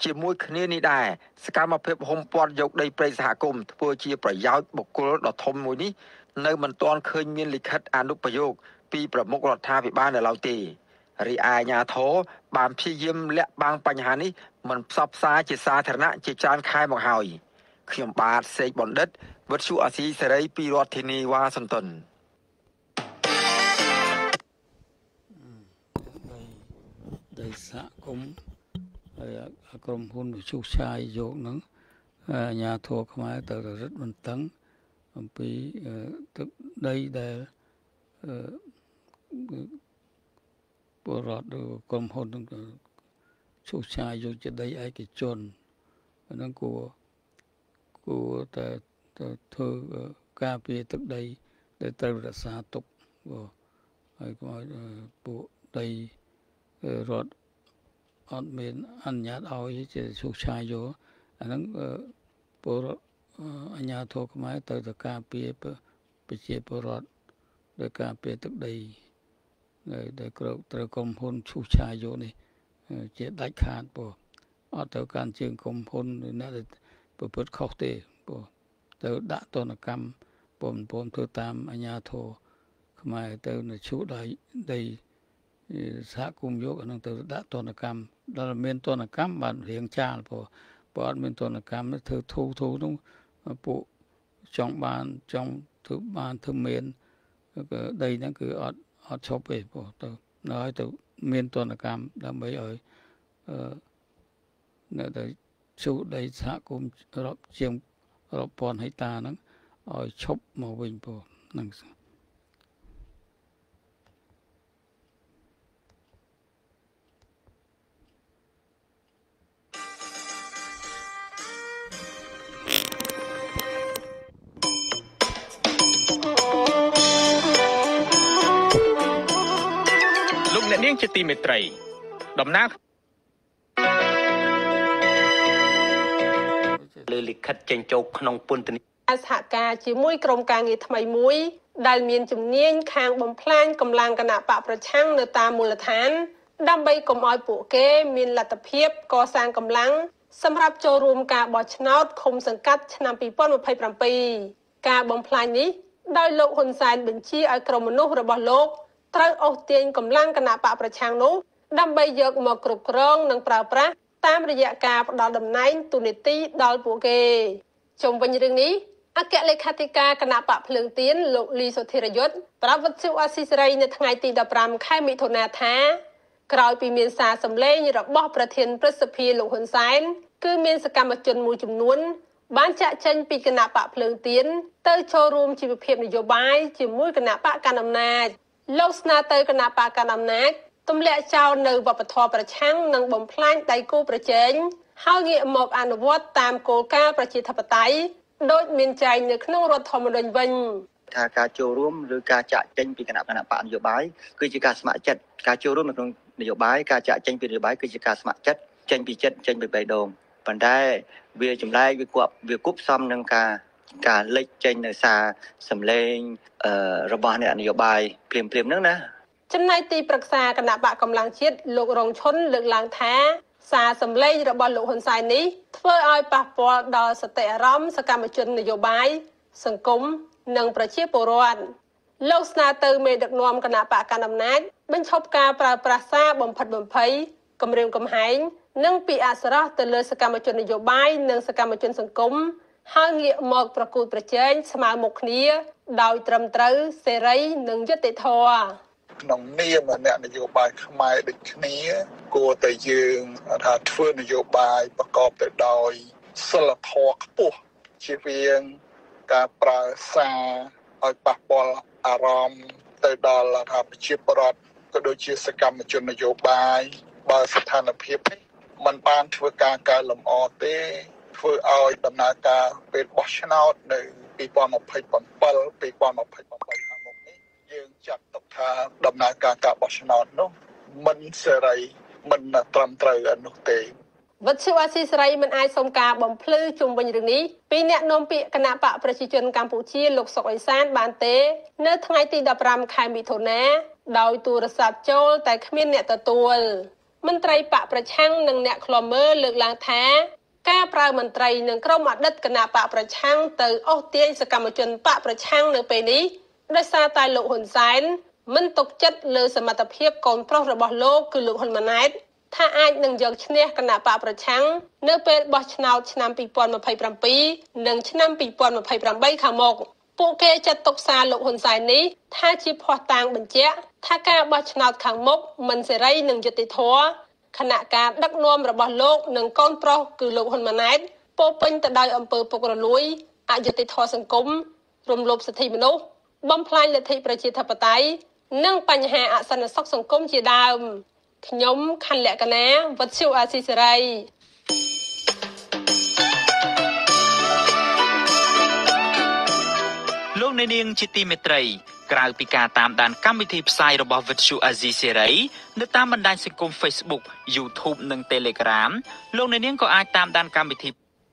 ជាមួយគ្នានេះដែរសកម្មភាពហុំព័ទ្ធយកដីព្រៃសហគមន៍ធ្វើជាប្រយោជន៍បុគ្គលដ៏ធំមួយនេះនៅមិនទាន់ឃើញមានលិខិតអនុប្រយោគពីប្រមុខរដ្ឋាភិបាលនៅឡើយទេរីឯអាជ្ញាធរបានព្យាយាមលាក់បាំងបញ្ហានេះមិនផ្សព្វផ្សាយជាសាធារណៈជាច្រើនខែមកហើយខ្ញុំបាទសេកបណ្ឌិតវិទ្យុអាស៊ីសេរីពីរដ្ឋធានីវ៉ាស៊ីនតោនដីសហគមន៍ហើយក្រុមហ៊ុនវិទ្យុឆាយយកហ្នឹងអាជ្ញាធរខ្មែរទៅរឹតបន្តឹងអំពីទឹកដីដែលពលរដ្ឋក្រុមហ៊ុនហ្នឹងឈូសឆាយយកជាដីឯកជនហ្នឹងគួរគួរតែធ្វើការពារទឹកដីដែលត្រូវរក្សាទុកហើយកុំឲ្យពួកដីរដ្ឋអត់មានអនុញ្ញាតឲ្យជាឈូសឆាយយកអាហ្នឹងពលរដ្ឋអាជ្ញាធរខ្មែរទៅទៅការពារប្រជាពលរដ្ឋដោយការពារទឹកដីដែលត្រូវក្រុមហ៊ុនឈូសឆាយយកនេះជាដាច់ខាតពោះអត់ត្រូវការជើងក្រុមហ៊ុនអ្នកដែលប្រព្រឹត្តខុសទេពោះទៅដាក់ទណ្ឌកម្មពុំពុំធ្វើតាមអាជ្ញាធរខ្មែរទៅនៅឈូសដីដីសហគមន៍យកអានឹងទៅដាក់ទណ្ឌកម្មដល់មានទណ្ឌកម្មបានរៀងចាលពោះបើអត់មានទណ្ឌកម្មធ្វើធូរធូរនោះពួកចង់បានចង់ធ្វើបានធ្វើមានដីហ្នឹងគឺអត់អត់ឈប់ទេពោះទៅនៅឲ្យទៅមានទណ្ឌកម្មដើម្បីឲ្យអឺនៅតែឈូសដីសហគមន៍រាប់ជាងរាប់ពាន់ហិកតាហ្នឹងឲ្យឈប់មកវិញពោះហ្នឹងអ្នកនាងជាទីមេត្រីដំណើរលើលិខិតចេញចូលក្នុងពន្ធនាគារសហការជាមួយក្រុមការងារថ្មីមួយដែលមានជំនាញខាងបំផ្លាញកម្លាំងគណបកប្រឆាំងនៅតាមមូលដ្ឋានដើម្បីកុំឲ្យពួកគេមានលទ្ធភាពកសាងកម្លាំងសម្រាប់ចូលរួមការបោះឆ្នោតឃុំសង្កាត់ឆ្នាំពីរពាន់ម្ភៃប្រាំពីរការបំផ្លាញនេះដោយលោកហ៊ុនសែនបញ្ជាឲ្យក្រុមមនុស្សរបស់លោកត្រូវអូសទាញកម្លាំងគណបកប្រឆាំងនោះដើម្បីយកមកគ្រប់គ្រងនិងប្រើប្រាស់តាមរយៈការផ្ដល់តំណែងទូនាទីដល់ពួកគេជុំវិញរឿងនេះអគ្គលេខាធិការគណបកភ្លើងទៀនលោកលីសុធិរយុទ្ធប្រាប់វិទ្យុអាស៊ីសេរីនៅថ្ងៃទីដប់ប្រាំខែមិថុនាថាក្រោយពីមានសារសម្លេងរបស់ប្រធានព្រឹទ្ធសភាលោកហ៊ុនសែនគឺមានសកម្មជនមួយចំនួនបានចាក់ចេញពីគណបកភ្លើងទៀនទៅចូលរួមជីវភាពនយោបាយជាមួយគណបកកណ្ដាលអំណាចលោកស្នើទៅគណបកកណ្ដាលអំណាចទម្លាក់ចោលនៅវប្បធម៌ប្រឆាំងនិងបំផ្លាញដៃគូប្រជែងហើយងាកមកអនុវត្តតាមគោលការណ៍ប្រជាធិបតេយ្យដោយមានចែងនៅក្នុងរដ្ឋធម្មនុញ្ញវិញថាការចូលរួមឬការចាក់ចេញពីគណៈគណៈបកនយោបាយគឺជាការស្ម័គ្រចិត្តការចូលរួមនៅក្នុងនយោបាយការចាក់ចេញពីនយោបាយគឺជាការស្ម័គ្រចិត្តចេញពីចិត្តចេញពីបេះដូងប៉ុន្តែវាចម្លែកវាគប់វាគប់ផ្សំនឹងការការលេចចេញនៅសារសម្លេងអឺរបស់អ្នកនយោបាយព្រាមព្រាមហ្នឹងណាចំណែកទីប្រឹក្សាគណៈបកកម្លាំងជាតិលោករងឈុនលើកឡើងថាសារសម្លេងរបស់លោកហ៊ុនសែននេះធ្វើឲ្យប៉ះពាល់ដល់សតិអារម្មណ៍សកម្មជននយោបាយសង្គមនិងប្រជាពលរដ្ឋលោកស្នើទៅមេដឹកនាំគណៈបកកណ្ដាលអំណាចបញ្ឈប់ការប្រើប្រាស់សារបំផិតបំភ័យគំរាមកំហែងនិងពាក្យអសុរោះទៅលើសកម្មជននយោបាយនិងសកម្មជនសង្គមហើយងាកមកប្រកួតប្រជែងស្មើមុខគ្នាដោយត្រឹមត្រូវសេរីនិងយុត្តិធម៌ក្នុងនាមអ្នកនយោបាយខ្មែរដូចគ្នាគួរតែយើងថាធ្វើនយោបាយប្រកបទៅដោយសិលធម៌ខ្ពស់ជៀសវាងការប្រើសារឲ្យប៉ះពាល់អារម្មណ៍ទៅដល់ថាប្រជាពលរដ្ឋក៏ដូចជាសកម្មជននយោបាយបើស្ថានភាពនេះมันបានធ្វើការកែលម្អទេធ្វើឲ្យដំណើរការពេលបោះឆ្នោតនៅពីរពាន់ម្ភៃប្រាំពីរ ពីរពាន់ម្ភៃប្រាំបីខាងមុខនេះយើងចាត់ទុកថាដំណើរការការបោះឆ្នោតនោះមិនសេរីមិនត្រឹមត្រូវនោះទេវិទ្យុអាស៊ីសេរីមិនអាចសុំការបំភ្លឺជុំវិញរឿងនេះពីអ្នកនាំពាក្យគណៈបកប្រជាជនកម្ពុជាលោកសុកអេសានបានទេនៅថ្ងៃទីដប់ប្រាំខែមិថុនាដោយទូរស័ព្ទចូលតែគ្មានអ្នកទទួលមន្ត្រីបកប្រឆាំងនិងអ្នកឃ្លាំមើលលើកឡើងថាការប្រើមន្ត្រីនិងក្រុមអតីតគណៈបកប្រឆាំងទៅអូសទាញសកម្មជនបកប្រឆាំងនៅពេលនេះដោយសារតែលោកហ៊ុនសែនមិនទុកចិត្តលើសមត្ថភាពកូនប្រុសរបស់លោកគឺលោកហ៊ុនម៉ាណែតថាអាចនឹងយកឈ្នះគណៈបកប្រឆាំងនៅពេលបោះឆ្នោតឆ្នាំពីរពាន់ម្ភៃប្រាំពីរនិងឆ្នាំពីរពាន់ម្ភៃប្រាំបីខាងមុខពួកគេចាត់ទុកសារលោកហ៊ុនសែននេះថាជាភស្តុតាងបញ្ជាក់ថាការបោះឆ្នោតខាងមុខមិនសេរីនិងយុត្តិធម៌គណៈការដឹកនាំរបស់លោកនិងកូនប្រុសគឺលោកហ៊ុនម៉ាណែតពោពេញទៅដោយអំពើពុករលួយអយុត្តិធម៌សង្គមរំលោភសិទ្ធិមនុស្សបំផ្លាញលទ្ធិប្រជាធិបតេយ្យនិងបញ្ហាអសន្តិសុខសង្គមជាដើមខ្ញុំខណ្ឌលក្ខណាវុទ្ធុអាស៊ីសេរីលោកអ្នកនាងជាទីមេត្រីក្រៅពីការតាមដានកម្មវិធីផ្សាយរបស់វិទ្យុអាស៊ីសេរីនៅតាមបណ្ដាញសង្គម Facebook, YouTube និង Telegram លោកអ្នកនាងក៏អាចតាមដានកម្មវិធី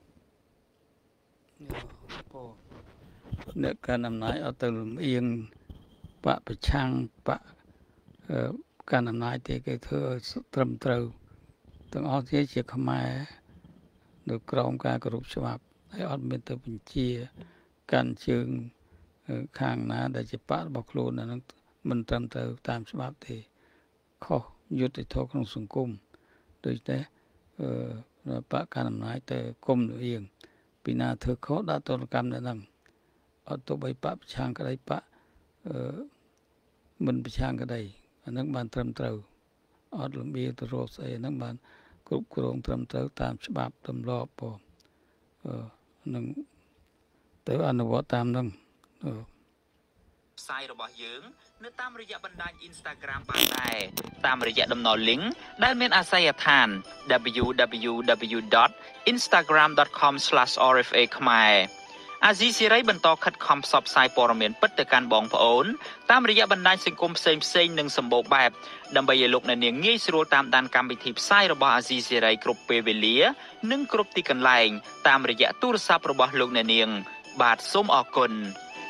អ្នកកាន់អំណាចអត់ទៅលំអៀងបកប្រឆាំងបកកាន់អំណាចទេគេធ្វើត្រឹមត្រូវទាំងអស់គ្នាជាខ្មែរនៅក្រោមការគោរពច្បាប់ហើយអត់មានទៅបញ្ជាកាន់ជើងខាងណាដែលជាបករបស់ខ្លួនហ្នឹងមិនត្រឹមត្រូវតាមច្បាប់ទេខុសយុត្តិធម៌ក្នុងសង្គមដូចតែបកកាន់អំណាចទៅគុំលំអៀងពីណាធ្វើខុសដាក់ទណ្ឌកម្មនៅហ្នឹងអត់ទៅបីបកប្រឆាំងក្តីបកមិនប្រឆាំងក្តីអាហ្នឹងបានត្រឹមត្រូវអត់លំអៀងទៅរកស្អីហ្នឹងបានគ្រប់គ្រងត្រឹមត្រូវតាមច្បាប់ទម្លាប់បងនឹងទៅអនុវត្តតាមហ្នឹងផ្សាយរបស់យើងនៅតាមរយៈបណ្ដាញ Instagram បានដែរតាមរយៈតំណ link ដែលមានអាសយដ្ឋាន double-u double-u double-u dot instagram dot com slash r f a ខ្មែរអាស៊ីសេរីបន្តខិតខំផ្សព្វផ្សាយព័ត៌មានពិតទៅកាន់បងប្អូនតាមរយៈបណ្ដាញសង្គមផ្សេងផ្សេងនិងសម្បូរបែបដើម្បីឲ្យលោកអ្នកនាងងាយស្រួលតាមដានកម្មវិធីផ្សាយរបស់អាស៊ីសេរីគ្រប់ពេលវេលានិងគ្រប់ទីកន្លែងតាមរយៈទូរស័ព្ទរបស់លោកអ្នកនាងបាទសូមអរគុណ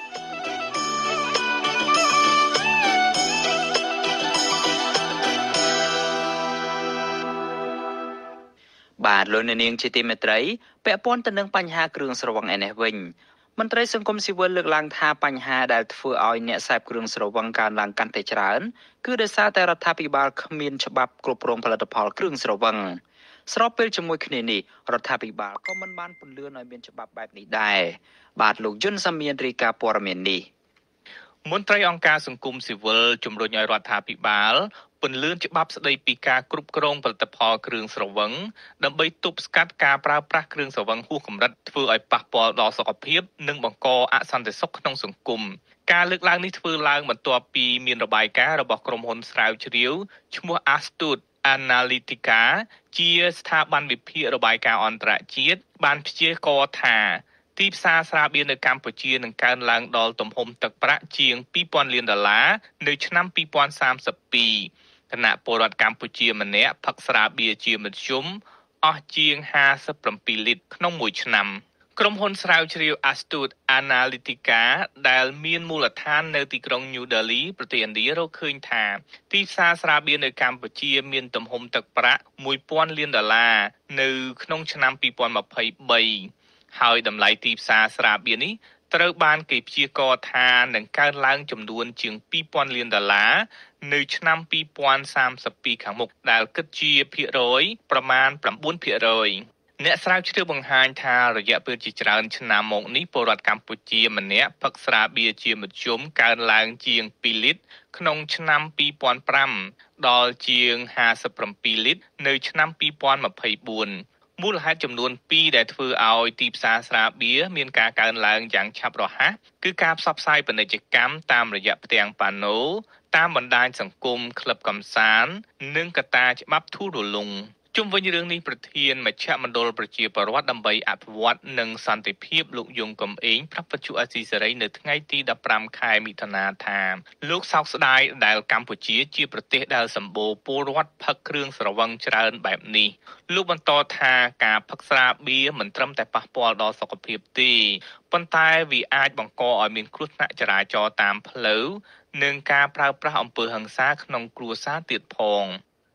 បាទលោកអ្នកនាងជាទីមេត្រីពាក់ព័ន្ធទៅនឹងបញ្ហាគ្រឿងស្រវឹងឯនេះវិញមន្ត្រីសង្គមស៊ីវិលលើកឡើងថាបញ្ហាដែលធ្វើឲ្យអ្នកសេពគ្រឿងស្រវឹងកើនឡើងកាន់តែច្រើនគឺដោយសារតែរដ្ឋាភិបាលគ្មានច្បាប់គ្រប់គ្រងផលិតផលគ្រឿងស្រវឹងស្របពេលជាមួយគ្នានេះរដ្ឋាភិបាលក៏មិនបានពន្លឿនឲ្យមានច្បាប់បែបនេះដែរបាទលោកយុនសាមៀនរាយការណ៍ព័ត៌មាននេះមន្ត្រីអង្គការសង្គមស៊ីវិលជំរុញឲ្យរដ្ឋាភិបាលពន្លឿនច្បាប់ស្តីពីការគ្រប់គ្រងផលិតផលគ្រឿងស្រវឹងដើម្បីទប់ស្កាត់ការប្រើប្រាស់គ្រឿងស្រវឹងហួសកម្រិតធ្វើឲ្យប៉ះពាល់ដល់សុខភាពនិងបង្កអសន្តិសុខក្នុងសង្គមការលើកឡើងនេះធ្វើឡើងបន្ទាប់ពីមានរបាយការណ៍របស់ក្រុមហ៊ុនស្រាវជ្រាវឈ្មោះ Astute Analytica ជាស្ថាប័នវិភាគរបាយការណ៍អន្តរជាតិបានព្យាករណ៍ថាទីផ្សារស្រាបៀរនៅកម្ពុជានឹងកើនឡើងដល់ទំហំទឹកប្រាក់ជាងពីរពាន់លានដុល្លារនៅឆ្នាំពីរពាន់សាមសិបពីរគណៈពលរដ្ឋកម្ពុជាម្នាក់ផឹកស្រាបៀរជាមធ្យមអស់ជាងห้าสิบเจ็ดលីត្រក្នុងមួយឆ្នាំក្រុមហ៊ុនស្រាវជ្រាវ Astute Analytica ដែលមានមូលដ្ឋាននៅទីក្រុង New Delhi ប្រទេសឥណ្ឌារកឃើញថាទីផ្សារស្រាបៀរនៅកម្ពុជាមានទំហំទឹកប្រាក់មួយពាន់លានដុល្លារនៅក្នុងឆ្នាំពីរពាន់ម្ភៃបីហើយតម្លៃទីផ្សារស្រាបៀរនេះត្រូវបានគេព្យាករណ៍ថានឹងកើនឡើងចំនួនជាងពីរពាន់លានដុល្លារនៅឆ្នាំពីរពាន់សាមសិបពីរខាងមុខដែលគិតជាភាគរយប្រមាណ៩ភាគរយអ្នកស្រាវជ្រាវបង្ហាញថារយៈពេលជាច្រើនឆ្នាំមកនេះពលរដ្ឋកម្ពុជាម្នាក់ផឹកស្រាបៀរជាមធ្យមកើនឡើងជាងពីរលីត្រក្នុងឆ្នាំពីរពាន់ប្រាំដល់ជាងห้าสิบเจ็ดលីត្រនៅឆ្នាំពីរពាន់ម្ភៃបួនមូលហេតុចំនួនពីរដែលធ្វើឲ្យទីផ្សារស្រាបៀរមានការកើនឡើងយ៉ាងឆាប់រហ័សគឺការផ្សព្វផ្សាយពាណិជ្ជកម្មតាមរយៈផ្ទាំងប៉ាណូតាមបណ្ដាញសង្គមក្លឹបកម្សាន្តនិងកត្តាច្បាប់ធូររលុងជុំវិញរឿងនេះប្រធានមជ្ឈមណ្ឌលប្រជាពលរដ្ឋដើម្បីអភិវឌ្ឍនិងសន្តិភាពលោកយងកំឯងប្រាប់វិទ្យុអាស៊ីសេរីនៅថ្ងៃទីដប់ប្រាំខែមិថុនាថាលោកសោកស្ដាយដែលកម្ពុជាជាប្រទេសដែលសម្បូរពលរដ្ឋផឹកគ្រឿងស្រវឹងច្រើនបែបនេះលោកបន្តថាការផឹកស្រាបៀរមិនត្រឹមតែប៉ះពាល់ដល់សុខភាពទេប៉ុន្តែវាអាចបង្កឲ្យមានគ្រោះថ្នាក់ចរាចរណ៍តាមផ្លូវនិងការប្រើប្រាស់អំពើហិង្សាក្នុងគ្រួសារទៀតផង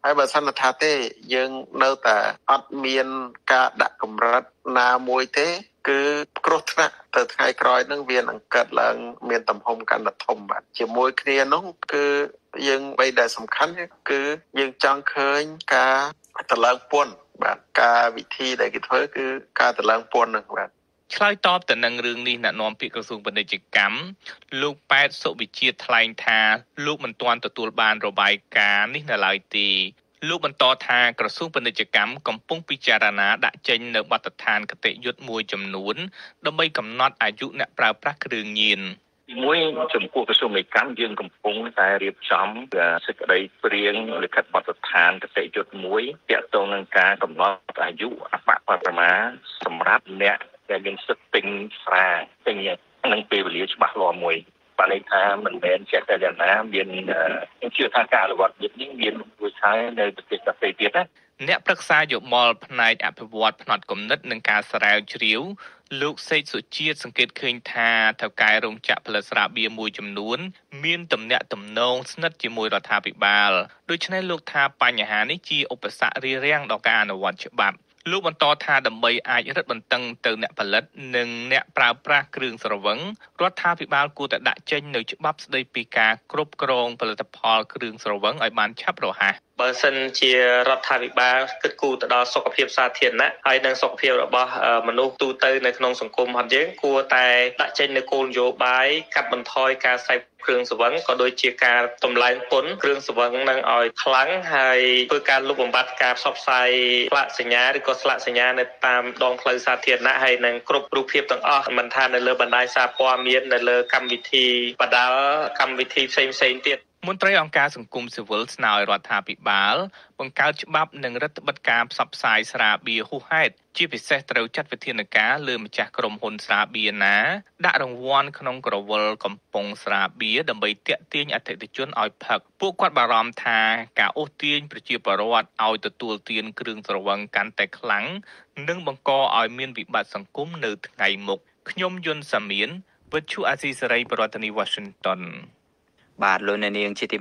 ហើយបើសិនថាទេយើងនៅតែអត់មានការដាក់កម្រិតណាមួយទេគឺគ្រោះថ្នាក់ទៅថ្ងៃក្រោយនឹងវានឹងកើតឡើងមានទំហំកាន់តែធំបាទជាមួយគ្នានោះគឺយើងបីដែលសំខាន់គឺយើងចង់ឃើញការតឡើងពន្ធបាទការវិធីដែលគេធ្វើគឺការតឡើងពន្ធនឹងបាទឆ្លើយតបទៅនឹងរឿងនេះអ្នកនាំពាក្យក្រសួងពាណិជ្ជកម្មលោកប៉ែតសុវិជាតិថ្លែងថាលោកមិនទាន់ទទួលបានរបាយការណ៍នេះនៅឡើយទេលោកបន្តថាក្រសួងពាណិជ្ជកម្មកំពុងពិចារណាដាក់ចេញនៅបទដ្ឋានគតិយុត្តមួយចំនួនដើម្បីកំណត់អាយុអ្នកប្រើប្រាស់គ្រឿងញៀនមួយចំពោះក្រសួងមេកម្មយើងកំពុងតែរៀបចំសេចក្តីព្រាងលិខិតបទដ្ឋានគតិយុត្តមួយទាក់ទងនឹងការកំណត់អាយុអបបរមាសម្រាប់អ្នកដែលមានសិទ្ធិទិញស្រាទិញនឹងពេលវេលាច្បាស់លាស់មួយបានន័យថាមិនមែនចេះតែយ៉ាងណាមានខ្ញុំជឿថាការអនុវត្តនេះមានមួយខែនៅប្រទេសដទៃទៀតណាអ្នកប្រឹក្សាយោបល់ផ្នែកអភិវឌ្ឍផ្នត់គំនិតនិងការស្រាវជ្រាវលោកសេកសុជាតិសង្កេតឃើញថាថៅកែរោងចក្រផលិតស្រាបៀរមួយចំនួនមានទំនាក់ទំនងស្និទ្ធជាមួយរដ្ឋាភិបាលដូច្នេះលោកថាបញ្ហានេះជាឧបសគ្គរារាំងដល់ការអនុវត្តច្បាប់លោកបន្តថាដើម្បីអាចរឹតបន្តឹងទៅអ្នកផលិតនិងអ្នកប្រើប្រាស់គ្រឿងស្រវឹងរដ្ឋាភិបាលគួរតែដាក់ចេញនូវច្បាប់ស្តីពីការគ្រប់គ្រងផលិតផលគ្រឿងស្រវឹងឲ្យបានឆាប់រហ័សបើសិនជារដ្ឋាភិបាលគិតគូរទៅដល់សុខភាពសាធារណៈហើយនិងសុខភាពរបស់មនុស្សទូទៅនៅក្នុងសង្គមរបស់យើងគួរតែដាក់ចេញនូវគោលនយោបាយកាត់បន្ថយការសេពគ្រឿងស្រវឹងក៏ដូចជាការតម្លើងពន្ធគ្រឿងស្រវឹងនឹងឲ្យខ្លាំងហើយធ្វើការលុបបំបាត់ការផ្សព្វផ្សាយស្លាកសញ្ញាឬក៏ស្លាកសញ្ញានៅតាមដងផ្លូវសាធារណៈហើយនិងគ្រប់រូបភាពទាំងអស់មិនថានៅលើបណ្ដាញសារព័ត៌មាននៅលើកម្មវិធីបដាល់កម្មវិធីផ្សេងៗទៀតមន្ត្រីអង្គការសង្គមស៊ីវិលស្នើឲ្យរដ្ឋាភិបាលបង្កើតច្បាប់និងរដ្ឋបិទការផ្សព្វផ្សាយស្រាបៀរហួសហេតុជាពិសេសត្រូវចាត់វិធានការលើម្ចាស់ក្រុមហ៊ុនស្រាបៀរណាដាក់រង្វាន់ក្នុងក្រវិលកំប៉ុងស្រាបៀរដើម្បីទាក់ទាញអតិថិជនឲ្យផឹកពួកគាត់បារម្ភថាការអូសទាញប្រជាពលរដ្ឋឲ្យទទួលទានគ្រឿងស្រវឹងកាន់តែខ្លាំងនឹងបង្កឲ្យមានវិបត្តិសង្គមនៅថ្ងៃមុខខ្ញុំយុនសាមៀនវិទ្យុអាស៊ីសេរីប្រធានាធិបតី Washington បាទលោកអ្នកនាងជាទី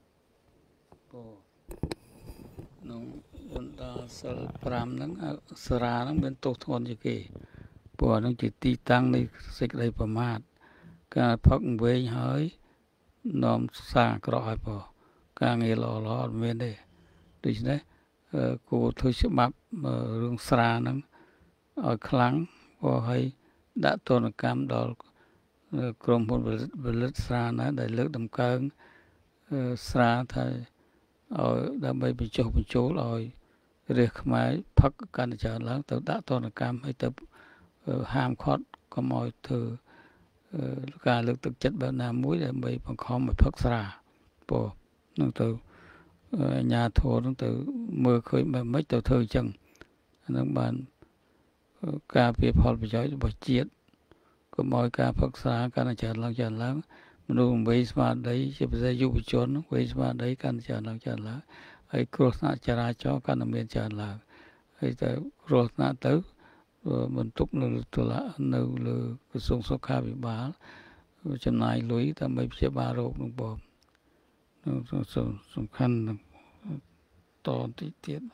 ក្នុងបណ្ដាសិលប្រាំហ្នឹងសារាហ្នឹងមានទោសធ្ងន់ជាងគេព្រោះហ្នឹងជាទីតាំងនៃសេចក្តីប្រមាថការផឹកវែងហើយនាំសារអាក្រក់ឲ្យព្រោះការងារល្អៗអត់មានទេដូច្នេះគួរធ្វើច្បាប់រឿងស្រាហ្នឹងឲ្យខ្លាំងព្រោះឲ្យដាក់ទណ្ឌកម្មដល់ក្រុមហ៊ុនផលិតស្រាណាដែលលើកតម្កើងស្រាថាឲ្យដើម្បីបញ្ចុះបញ្ចូលឲ្យរាជខ្មែរផឹកកាន់តែច្រើនឡើងទៅដាក់ទណ្ឌកម្មឲ្យទៅហាមឃាត់កុំឲ្យធ្វើការលើកទឹកចិត្តបែបណាមួយដើម្បីបង្ខំឲ្យផឹកស្រាព្រោះនឹងទៅអាជ្ញាធរនឹងទៅមើលឃើញបែបម៉េចទៅធ្វើអញ្ចឹងអានឹងបានការពារផលប្រយោជន៍របស់ជាតិកុំឲ្យការផឹកស្រាកាន់តែច្រើនឡើងច្រើនឡើងមនុស្សវ័យស្មារតីជាពិសេសយុវជនវ័យស្មារតីកាន់តែច្រើនឡើងច្រើនឡើងហើយគ្រោះថ្នាក់ចរាចរណ៍កាន់តែមានច្រើនឡើងហើយទៅគ្រោះថ្នាក់ទៅបន្ទុកនៅតុលានៅលើក្រសួងសុខាភិបាលចំណាយលុយដើម្បីព្យាបាលរោគនឹងបងសំខាន់តតិចទៀត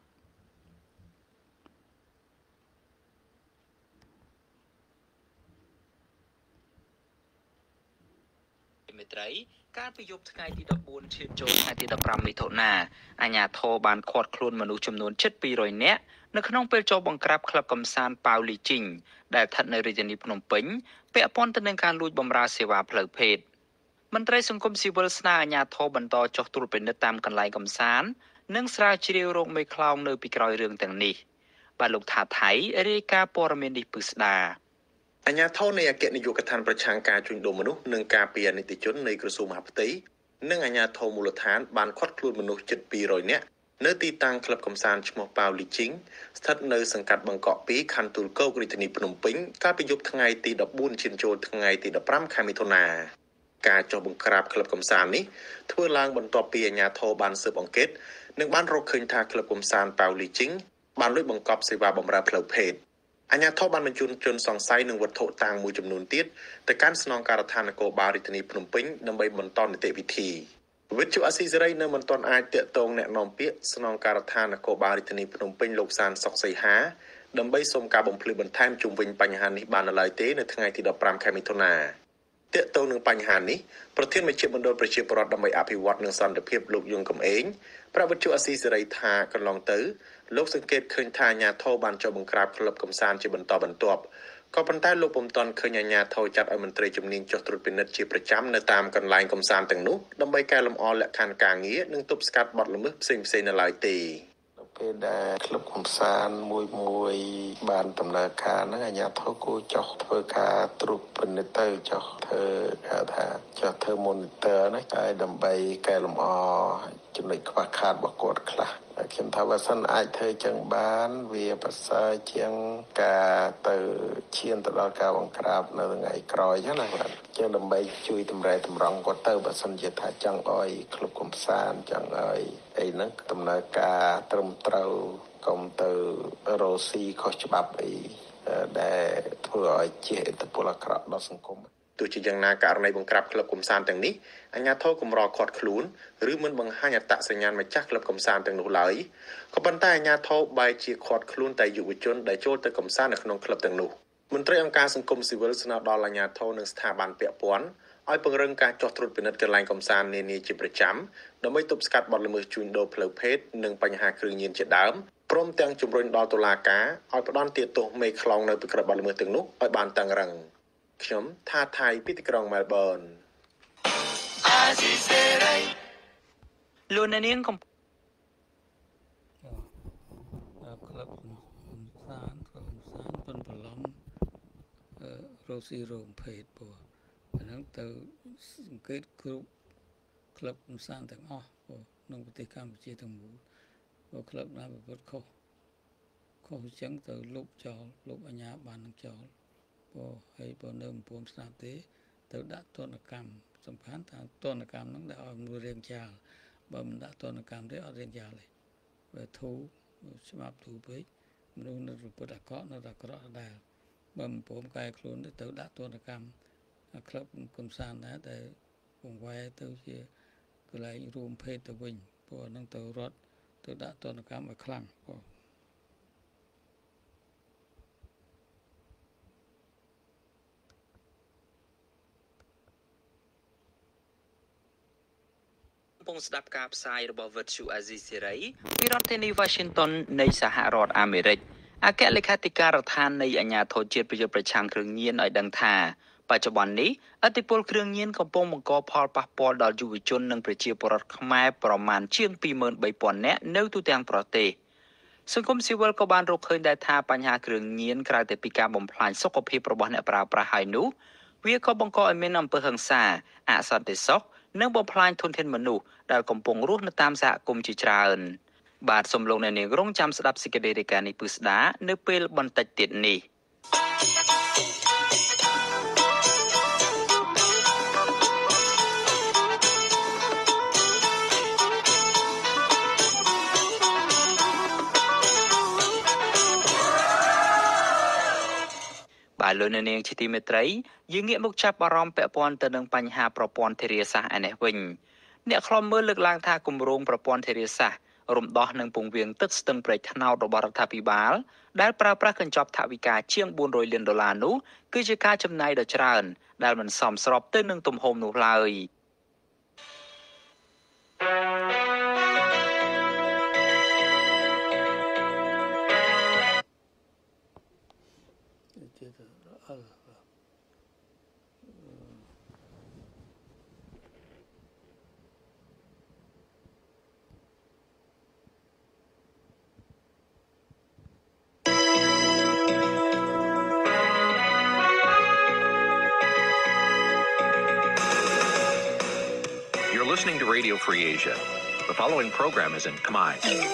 មេត្រីកាលពីយប់ថ្ងៃទីដប់បួនឈានចូលថ្ងៃទីដប់ប្រាំមិថុនាអាជ្ញាធរបានឃាត់ខ្លួនមនុស្សចំនួនជិតពីររយនាក់នៅក្នុងពេលចូលបង្ក្រាបក្លឹបកម្សាន្តប៉ាវលីជីងដែលស្ថិតនៅរាជធានីភ្នំពេញពាក់ព័ន្ធទៅនឹងការលួចបម្រើសេវាផ្លូវភេទមន្ត្រីសង្គមស៊ីវិលស្នើអាជ្ញាធរបន្តចុះត្រួតពិនិត្យតាមកន្លែងកម្សាន្តនិងស្រាវជ្រាវរោគមេខ្លោងនៅពីក្រោយរឿងទាំងនេះបាទលោកថាថៃរាយការណ៍ព័ត៌មាននេះពិស្ដាអាជ្ញាធរនៃអគ្គនាយកដ្ឋានប្រឆាំងការជួញដូរមនុស្សនិងការពារអនិច្ចជននៃក្រសួងមហាផ្ទៃនិងអាជ្ញាធរមូលដ្ឋានបានឃាត់ខ្លួនមនុស្សជិតពីររយនាក់នៅទីតាំងក្លឹបកម្សាន្តឈ្មោះប៉ាវលីជីងស្ថិតនៅសង្កាត់បឹងកក់ពីរខណ្ឌទួលគោករាជធានីភ្នំពេញកាលពីយប់ថ្ងៃទីដប់បួនឈានចូលថ្ងៃទីដប់ប្រាំខែមិថុនាការចុះបង្ក្រាបក្លឹបកម្សាន្តនេះធ្វើឡើងបន្ទាប់ពីអាជ្ញាធរបានស៊ើបអង្កេតនិងបានរកឃើញថាក្លឹបកម្សាន្តប៉ាវលីជីងបានលួចបង្កប់សេវាបម្រើផ្លូវភេទអាជ្ញាធរបានបញ្ជូនជនសង្ស័យនិងវត្ថុតាងមួយចំនួនទៀតទៅកាន់ស្នងការដ្ឋាននគរបាលរាជធានីភ្នំពេញដើម្បីបន្តនីតិវិធីវិទ្យុអាស៊ីសេរីនៅមិនទាន់អាចតាក់ទងแนะនាំពាក្យស្នងការដ្ឋាននគរបាលរាជធានីភ្នំពេញលោកសានសុកសីហាដើម្បីសូមការបំភ្លឺបន្ថែមជុំវិញបញ្ហានេះបាននៅឡើយទេនៅថ្ងៃទីដប់ប្រាំខែមិថុនាតាក់ទងនឹងបញ្ហានេះប្រធានមជ្ឈមណ្ឌលប្រជាពលរដ្ឋដើម្បីអភិវឌ្ឍនិងសន្តិភាពលោកយងកំឯងប្រាប់វិទ្យុអាស៊ីសេរីថាកន្លងទៅលោកសង្កេតឃើញថាអាជ្ញាធរបានចុះបង្ក្រាបក្លឹបកំសាន្តជាបន្តបន្ទាប់ក៏ប៉ុន្តែលោកពុំទាន់ឃើញអាជ្ញាធរចាត់ឲ្យមន្ត្រីជំនាញចុះត្រួតពិនិត្យជាប្រចាំនៅតាមកន្លែងកំសាន្តទាំងនោះដើម្បីកែលម្អលក្ខខណ្ឌការងារនិងទប់ស្កាត់បទល្មើសផ្សេងៗនៅឡើយទេពេលដែលក្លឹបកំសាន្តមួយមួយបានដំណើរការហ្នឹងអាជ្ញាធរគួរចុះធ្វើការត្រួតពិនិត្យទៅចុះធ្វើហៅថាចុះធ្វើ monitor ណាហើយដើម្បីកែលម្អចំណុចខ្វះខាតរបស់គាត់ខ្លះខ្ញុំថាបើសិនអាចធ្វើចឹងបានវាប្រសើរជាងការទៅឈានទៅដល់ការបង្ក្រាបនៅថ្ងៃក្រោយចឹងណាបាទចឹងដើម្បីជួយតម្រែតម្រង់គាត់ទៅបើសិនជាថាចង់ឲ្យក្លឹបកំសាន្តចង់ឲ្យអីហ្នឹងដំណើរការត្រឹមត្រូវកុំទៅរោស៊ីខុសច្បាប់អីដែលធ្វើឲ្យជះឥទ្ធិពលអាក្រក់ដល់សង្គមទោះជាយ៉ាងណាករណីបង្ក្រាបក្លឹបកំសាន្តទាំងនេះអាជ្ញាធរកម្រឃាត់ខ្លួនឬមិនបង្ហាញអត្តសញ្ញាណម្ចាស់ក្លឹបកំសាន្តទាំងនោះឡើយក៏ប៉ុន្តែអាជ្ញាធរបែរជាឃាត់ខ្លួនតែយុវជនដែលចូលទៅកំសាន្តនៅក្នុងក្លឹបទាំងនោះមន្ត្រីអង្គការសង្គមស៊ីវិលស្នើដល់អាជ្ញាធរនិងស្ថាប័នពាក់ព័ន្ធឲ្យពង្រឹងការចុះត្រួតពិនិត្យកន្លែងកំសាន្តនានាជាប្រចាំដើម្បីទប់ស្កាត់បទល្មើសជួញដូរផ្លូវភេទនិងបញ្ហាគ្រឿងញៀនជាដើមព្រមទាំងជំរុញដល់តុលាការឲ្យផ្ដន្ទាទោសមេខ្លោងនៅពីក្របបទល្មើសទាំងនោះឲ្យបានតឹងរ៉ឹងខ្ញុំថាថៃពីទីក្រុងមែលប៊នលោកនាងកំក្លឹបកំសាន្តកំសាន្តប៉ុនប្រឡំរោស៊ីរោងភេទព្រោះអាហ្នឹងទៅសង្កេតគ្រប់ក្លឹបកំសាន្តទាំងអស់ព្រោះក្នុងប្រទេសកម្ពុជាទាំងមូលព្រោះក្លឹបណាប្រព្រឹត្តខុសខុសអញ្ចឹងទៅលុបចោលលុបអាជ្ញាប័ណ្ណនឹងចោលព្រោះហើយបើនៅមិនពុំស្ដាប់ទេទៅដាក់ទណ្ឌកម្មសំខាន់ថាទណ្ឌកម្មហ្នឹងដែលឲ្យមនុស្សរៀងចាលបើមិនដាក់ទណ្ឌកម្មទេអត់រៀងចាលទេបើធូរច្បាប់ធូរពេកមនុស្សនៅប្រព្រឹត្តអាក្រក់នៅតែអាក្រក់ដែរបើមិនពុំកែខ្លួនទៅដាក់ទណ្ឌកម្មក្លឹបកំសាន្តដែរតែបង្វែរទៅជាកន្លែងរួមភេទទៅវិញព្រោះហ្នឹងទៅរត់ទៅដាក់ទណ្ឌកម្មឲ្យខ្លាំងព្រោះកំពុងស្ដាប់ការផ្សាយរបស់វិទ្យុអាស៊ីសេរីពីរដ្ឋធានី Washington នៃសហរដ្ឋអាមេរិកអគ្គលេខាធិការដ្ឋាននៃអាជ្ញាធរជាតិប្រយុទ្ធប្រឆាំងគ្រឿងញៀនឲ្យដឹងថាបច្ចុប្បន្ននេះឥទ្ធិពលគ្រឿងញៀនកំពុងបង្កផលប៉ះពាល់ដល់យុវជននិងប្រជាពលរដ្ឋខ្មែរប្រមាណជាង ពីរម៉ឺនបីពាន់ នាក់នៅទូទាំងប្រទេសសង្គមស៊ីវិលក៏បានរកឃើញដែរថាបញ្ហាគ្រឿងញៀនក្រៅតែពីការបំផ្លាញសុខភាពរបស់អ្នកប្រើប្រាស់ហើយនោះវាក៏បង្កឲ្យមានអំពើហិង្សាអសន្តិសុខនិងបំផ្លាញធនធានមនុស្សដែលកំពុងរស់នៅតាមសហគមន៍ជាច្រើនបាទសូមលោកអ្នកនាងរងចាំស្ដាប់សេចក្តីរាយការណ៍នេះពិស្ដានៅពេលបន្តិចទៀតនេះបាទលោកអ្នកនាងជាទីមេត្រីយើងងាកមកចាប់អារម្មណ៍ពាក់ព័ន្ធទៅនឹងបញ្ហាប្រព័ន្ធធារាសាស្ត្រឯនេះវិញអ្នកខ្លំមើលលើកឡើងថាគម្រោងប្រព័ន្ធធារាសាស្ត្ររំដោះនឹងពង្រៀងទឹកស្ទឹងព្រែកថ្នោតរបស់រដ្ឋាភិបាលដែលប្រើប្រាស់កញ្ចប់ថវិកាជាងបួនរយលានដុល្លារនោះគឺជាការចំណាយដ៏ច្រើនដែលមិនសមស្របទៅនឹងទំហំនោះឡើយ Listening to Radio Free Asia. The following program is in Khmer.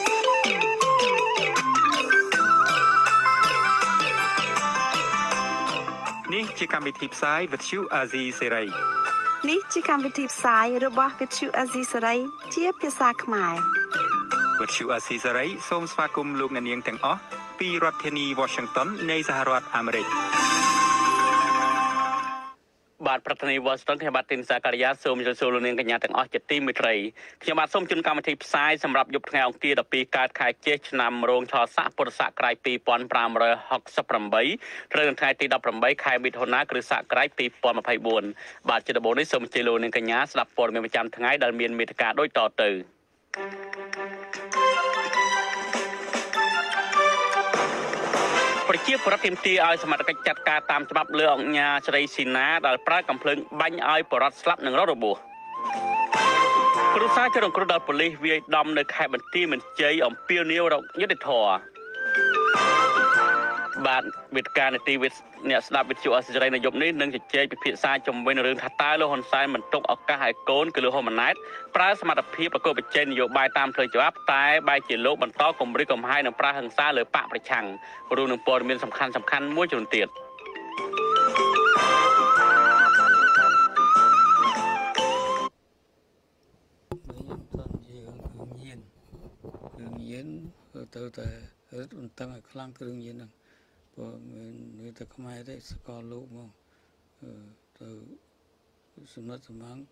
នេះជាកម្មវិធីផ្សាយ Vuthu Azizi Serai នេះជាកម្មវិធីផ្សាយរបស់ Vuthu Azizi Serai ជាភាសាខ្មែរ Vuthu Azizi Serai សូមស្វាគមន៍លោកអ្នកនាងទាំងអស់ពីរដ្ឋធានី Washington នៃសហរដ្ឋអាមេរិកបបាទប្រធានាធិបតីវ៉ាស៊ីនតោនខ្ញុំបាទទីនសាការីយ៉ាសូមជម្រាបសួរលោកនាងកញ្ញាទាំងអស់ជាទីមេត្រីខ្ញុំបាទសូមជូនកម្មវិធីផ្សាយសម្រាប់យប់ថ្ងៃអង្គារដប់ពីរកើតខែជេសឆ្នាំរោងឆស័កពុរស័ករាជពីរពាន់ប្រាំរយហកសិបប្រាំបីត្រូវនៅថ្ងៃទីដប់ប្រាំបីខែមិថុនាគ្រិស្តសករាជពីរពាន់ម្ភៃបួនបាទជាដំបូងនេះសូមអញ្ជើញលោកនាងកញ្ញាស្ដាប់ព័ត៌មានប្រចាំថ្ងៃដែលមានមេត្តាដូចតទៅប្រជាពលរដ្ឋទាមទារឲ្យសមត្ថកិច្ចចាត់ការតាមច្បាប់លើអង្គការស្រីស៊ីណាដែលប្រើកំភ្លើងបាញ់ឲ្យបរដ្ឋស្លាប់និងរងរបួសគ្រូសាស្ត្រចរង្គគ្រោះដល់ប៉ូលីសវាយដំនៅខេត្តបន្ទាយមានជ័យអំពាវនាវរកយុត្តិធម៌បាទវេទិកានីតិវិទ្យាអ្នកស្ដាប់វិទ្យុអសិរ័យនៅយប់នេះនឹងជជែកពិភាក្សាជំវិញរឿងថាតើលោកហ៊ុនសែនមិនទុកឱកាសឲ្យកូនគឺលោកហ៊ុនម៉ាណែតប្រើសមត្ថភាពប្រកបបច្ចេកនយោបាយតាមផ្លូវច្បាប់តែបែរជាលោកបន្តគំរាមកំហែងនិងប្រើហិង្សាលើបកប្រឆាំងរួមនឹងព័ត៌មានសំខាន់សំខាន់មួយចំនួនទៀតគ្រឿងញៀនទៅតែរឹតបន្តឹងឲ្យខ្លាំងគ្រឿងញៀនហ្នឹងព្រោះមានតែខ្មែរទេសកលលោកមកទៅសម្រិតសម្រាំង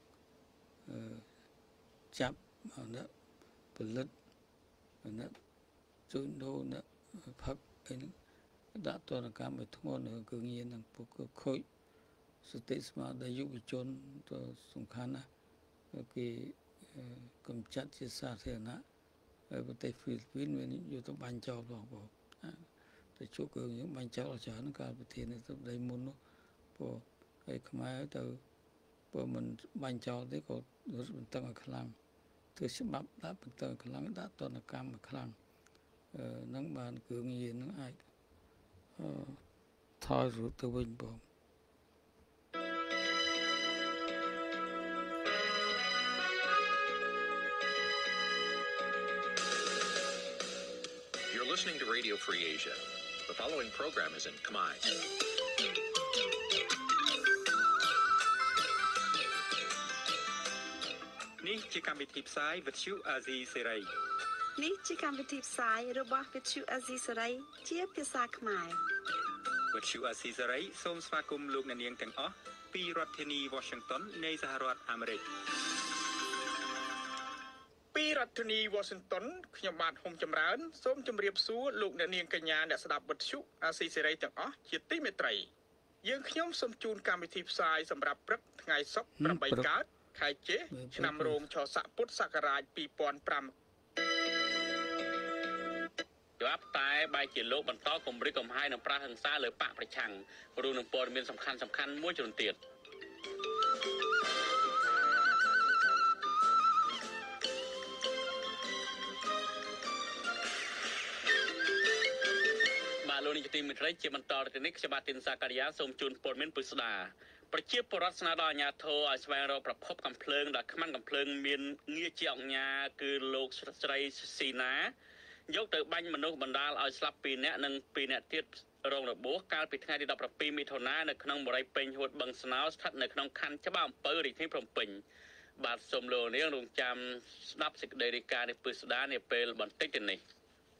ចាប់អ្នកផលិតអ្នកជួញដូរអ្នកផឹកអីហ្នឹងដាក់ទណ្ឌកម្មឲ្យធ្ងន់នឹងគ្រឿងញៀនហ្នឹងពួកខូចសតិស្មារតីយុវជនទៅសំខាន់ណាគេកំចាត់ជាសាធារណៈហើយប្រទេសហ្វីលីពីនមានយកទៅបាញ់ចោលផងបងតែជួបគ្រឿងញៀនបាញ់ចោលអស់ច្រើនកាលប្រធានទៅដីមុននោះព្រោះហើយខ្មែរទៅព្រោះមិនបាញ់ចោលទេក៏រត់បន្តឹងឲ្យខ្លាំងធ្វើច្បាប់ដាក់បន្តឹងខ្លាំងដាក់ទណ្ឌកម្មឲ្យខ្លាំងហ្នឹងបានគ្រឿងញៀនហ្នឹងអាចថយរួចទៅវិញបង You're listening to Radio Free Asia. The following program is in Khmer. នេះជាកម្មវិធីផ្សាយវិទ្យុអាស៊ីសេរីនេះជាកម្មវិធីផ្សាយរបស់វិទ្យុអាស៊ីសេរីជាភាសាខ្មែរវិទ្យុអាស៊ីសេរីសូមស្វាគមន៍លោកអ្នកនាងទាំងអស់ពីរដ្ឋធានី Washington នៃសហរដ្ឋអាមេរិកពីរដ្ឋធានី Washington ខ្ញុំបាទហុំចម្រើនសូមជម្រាបសួរលោកអ្នកនាងកញ្ញាអ្នកស្ដាប់វិទ្យុអាស៊ីសេរីទាំងអស់ជាទីមេត្រីយើងខ្ញុំសូមជូនកម្មវិធីផ្សាយសម្រាប់ព្រឹកថ្ងៃសុក្រប្រាំបីកើតខែជេសឆ្នាំរោងឆស័កពុទ្ធសករាជពីរពាន់ប្រាំច្បាប់តែបែរជាលោកបន្តគំរាមកំហែងនិងប្រើហិង្សាលើបកប្រឆាំងរួមនឹងព័ត៌មានសំខាន់សំខាន់មួយចំនួនទៀតលោកនាយកទីមេត្រីជាបន្តទៅនេះខ្ញុំបាទទីនសាការីយ៉ាសូមជូនព័ត៌មានពិស្ដាប្រជាពលរដ្ឋស្នើដល់អាជ្ញាធរឲ្យស្វែងរកប្រភពកំភ្លើងដែលខ្មាន់កំភ្លើងមានងារជាអង្គញាគឺលោកស្រីស៊ីណាយកទៅបាញ់មនុស្សបណ្ដាលឲ្យស្លាប់ពីរនាក់និងពីរនាក់ទៀតរងរបួសកាលពីថ្ងៃទីដប់ប្រាំពីរមិថុនានៅក្នុងបរិយាពេញហួតបឹងស្នោស្ថិតនៅក្នុងខណ្ឌច្បារអំពៅរាជធានីភ្នំពេញបាទសូមលោកនាងរងចាំស្ដាប់សេចក្តីរាយការណ៍នេះពិស្ដានាពេលបន្តិចទៅនេះ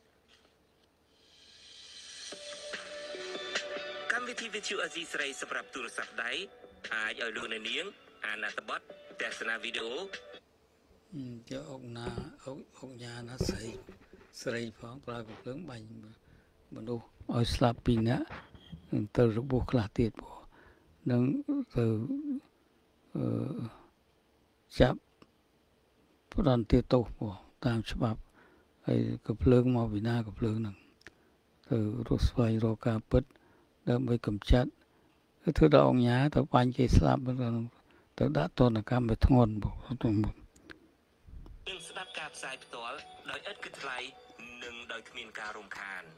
កម្មវិធីវិទ្យុអាស៊ីសេរីសម្រាប់ទូរស័ព្ទដៃអាចឲ្យលោកអ្នកនាងអានអត្ថបទទស្សនាវីដេអូយកអុកណាអុកអុកញ៉ាណាស្រីស្រីផងប្រើកំភ្លើងបាញ់មនុស្សឲ្យស្លាប់ពីរនាក់ទៅរបួសខ្លះទៀតបងនឹងទៅអឺចាប់ប្រន្ទាទោសបងតាមច្បាប់ហើយកំភ្លើងមកពីណាកំភ្លើងហ្នឹងទៅរស់ស្វែងរកការពិតដើម្បីកម្ចាត់គឺធ្វើដល់អង្គញាទៅបាញ់គេស្លាប់ទៅដាក់ទណ្ឌកម្មឲ្យធ្ងន់បងនឹងស្ដាប់ការផ្សាយផ្ទាល់ដោយឥតគិតថ្លៃនិងដោយគ្មានការរំខាន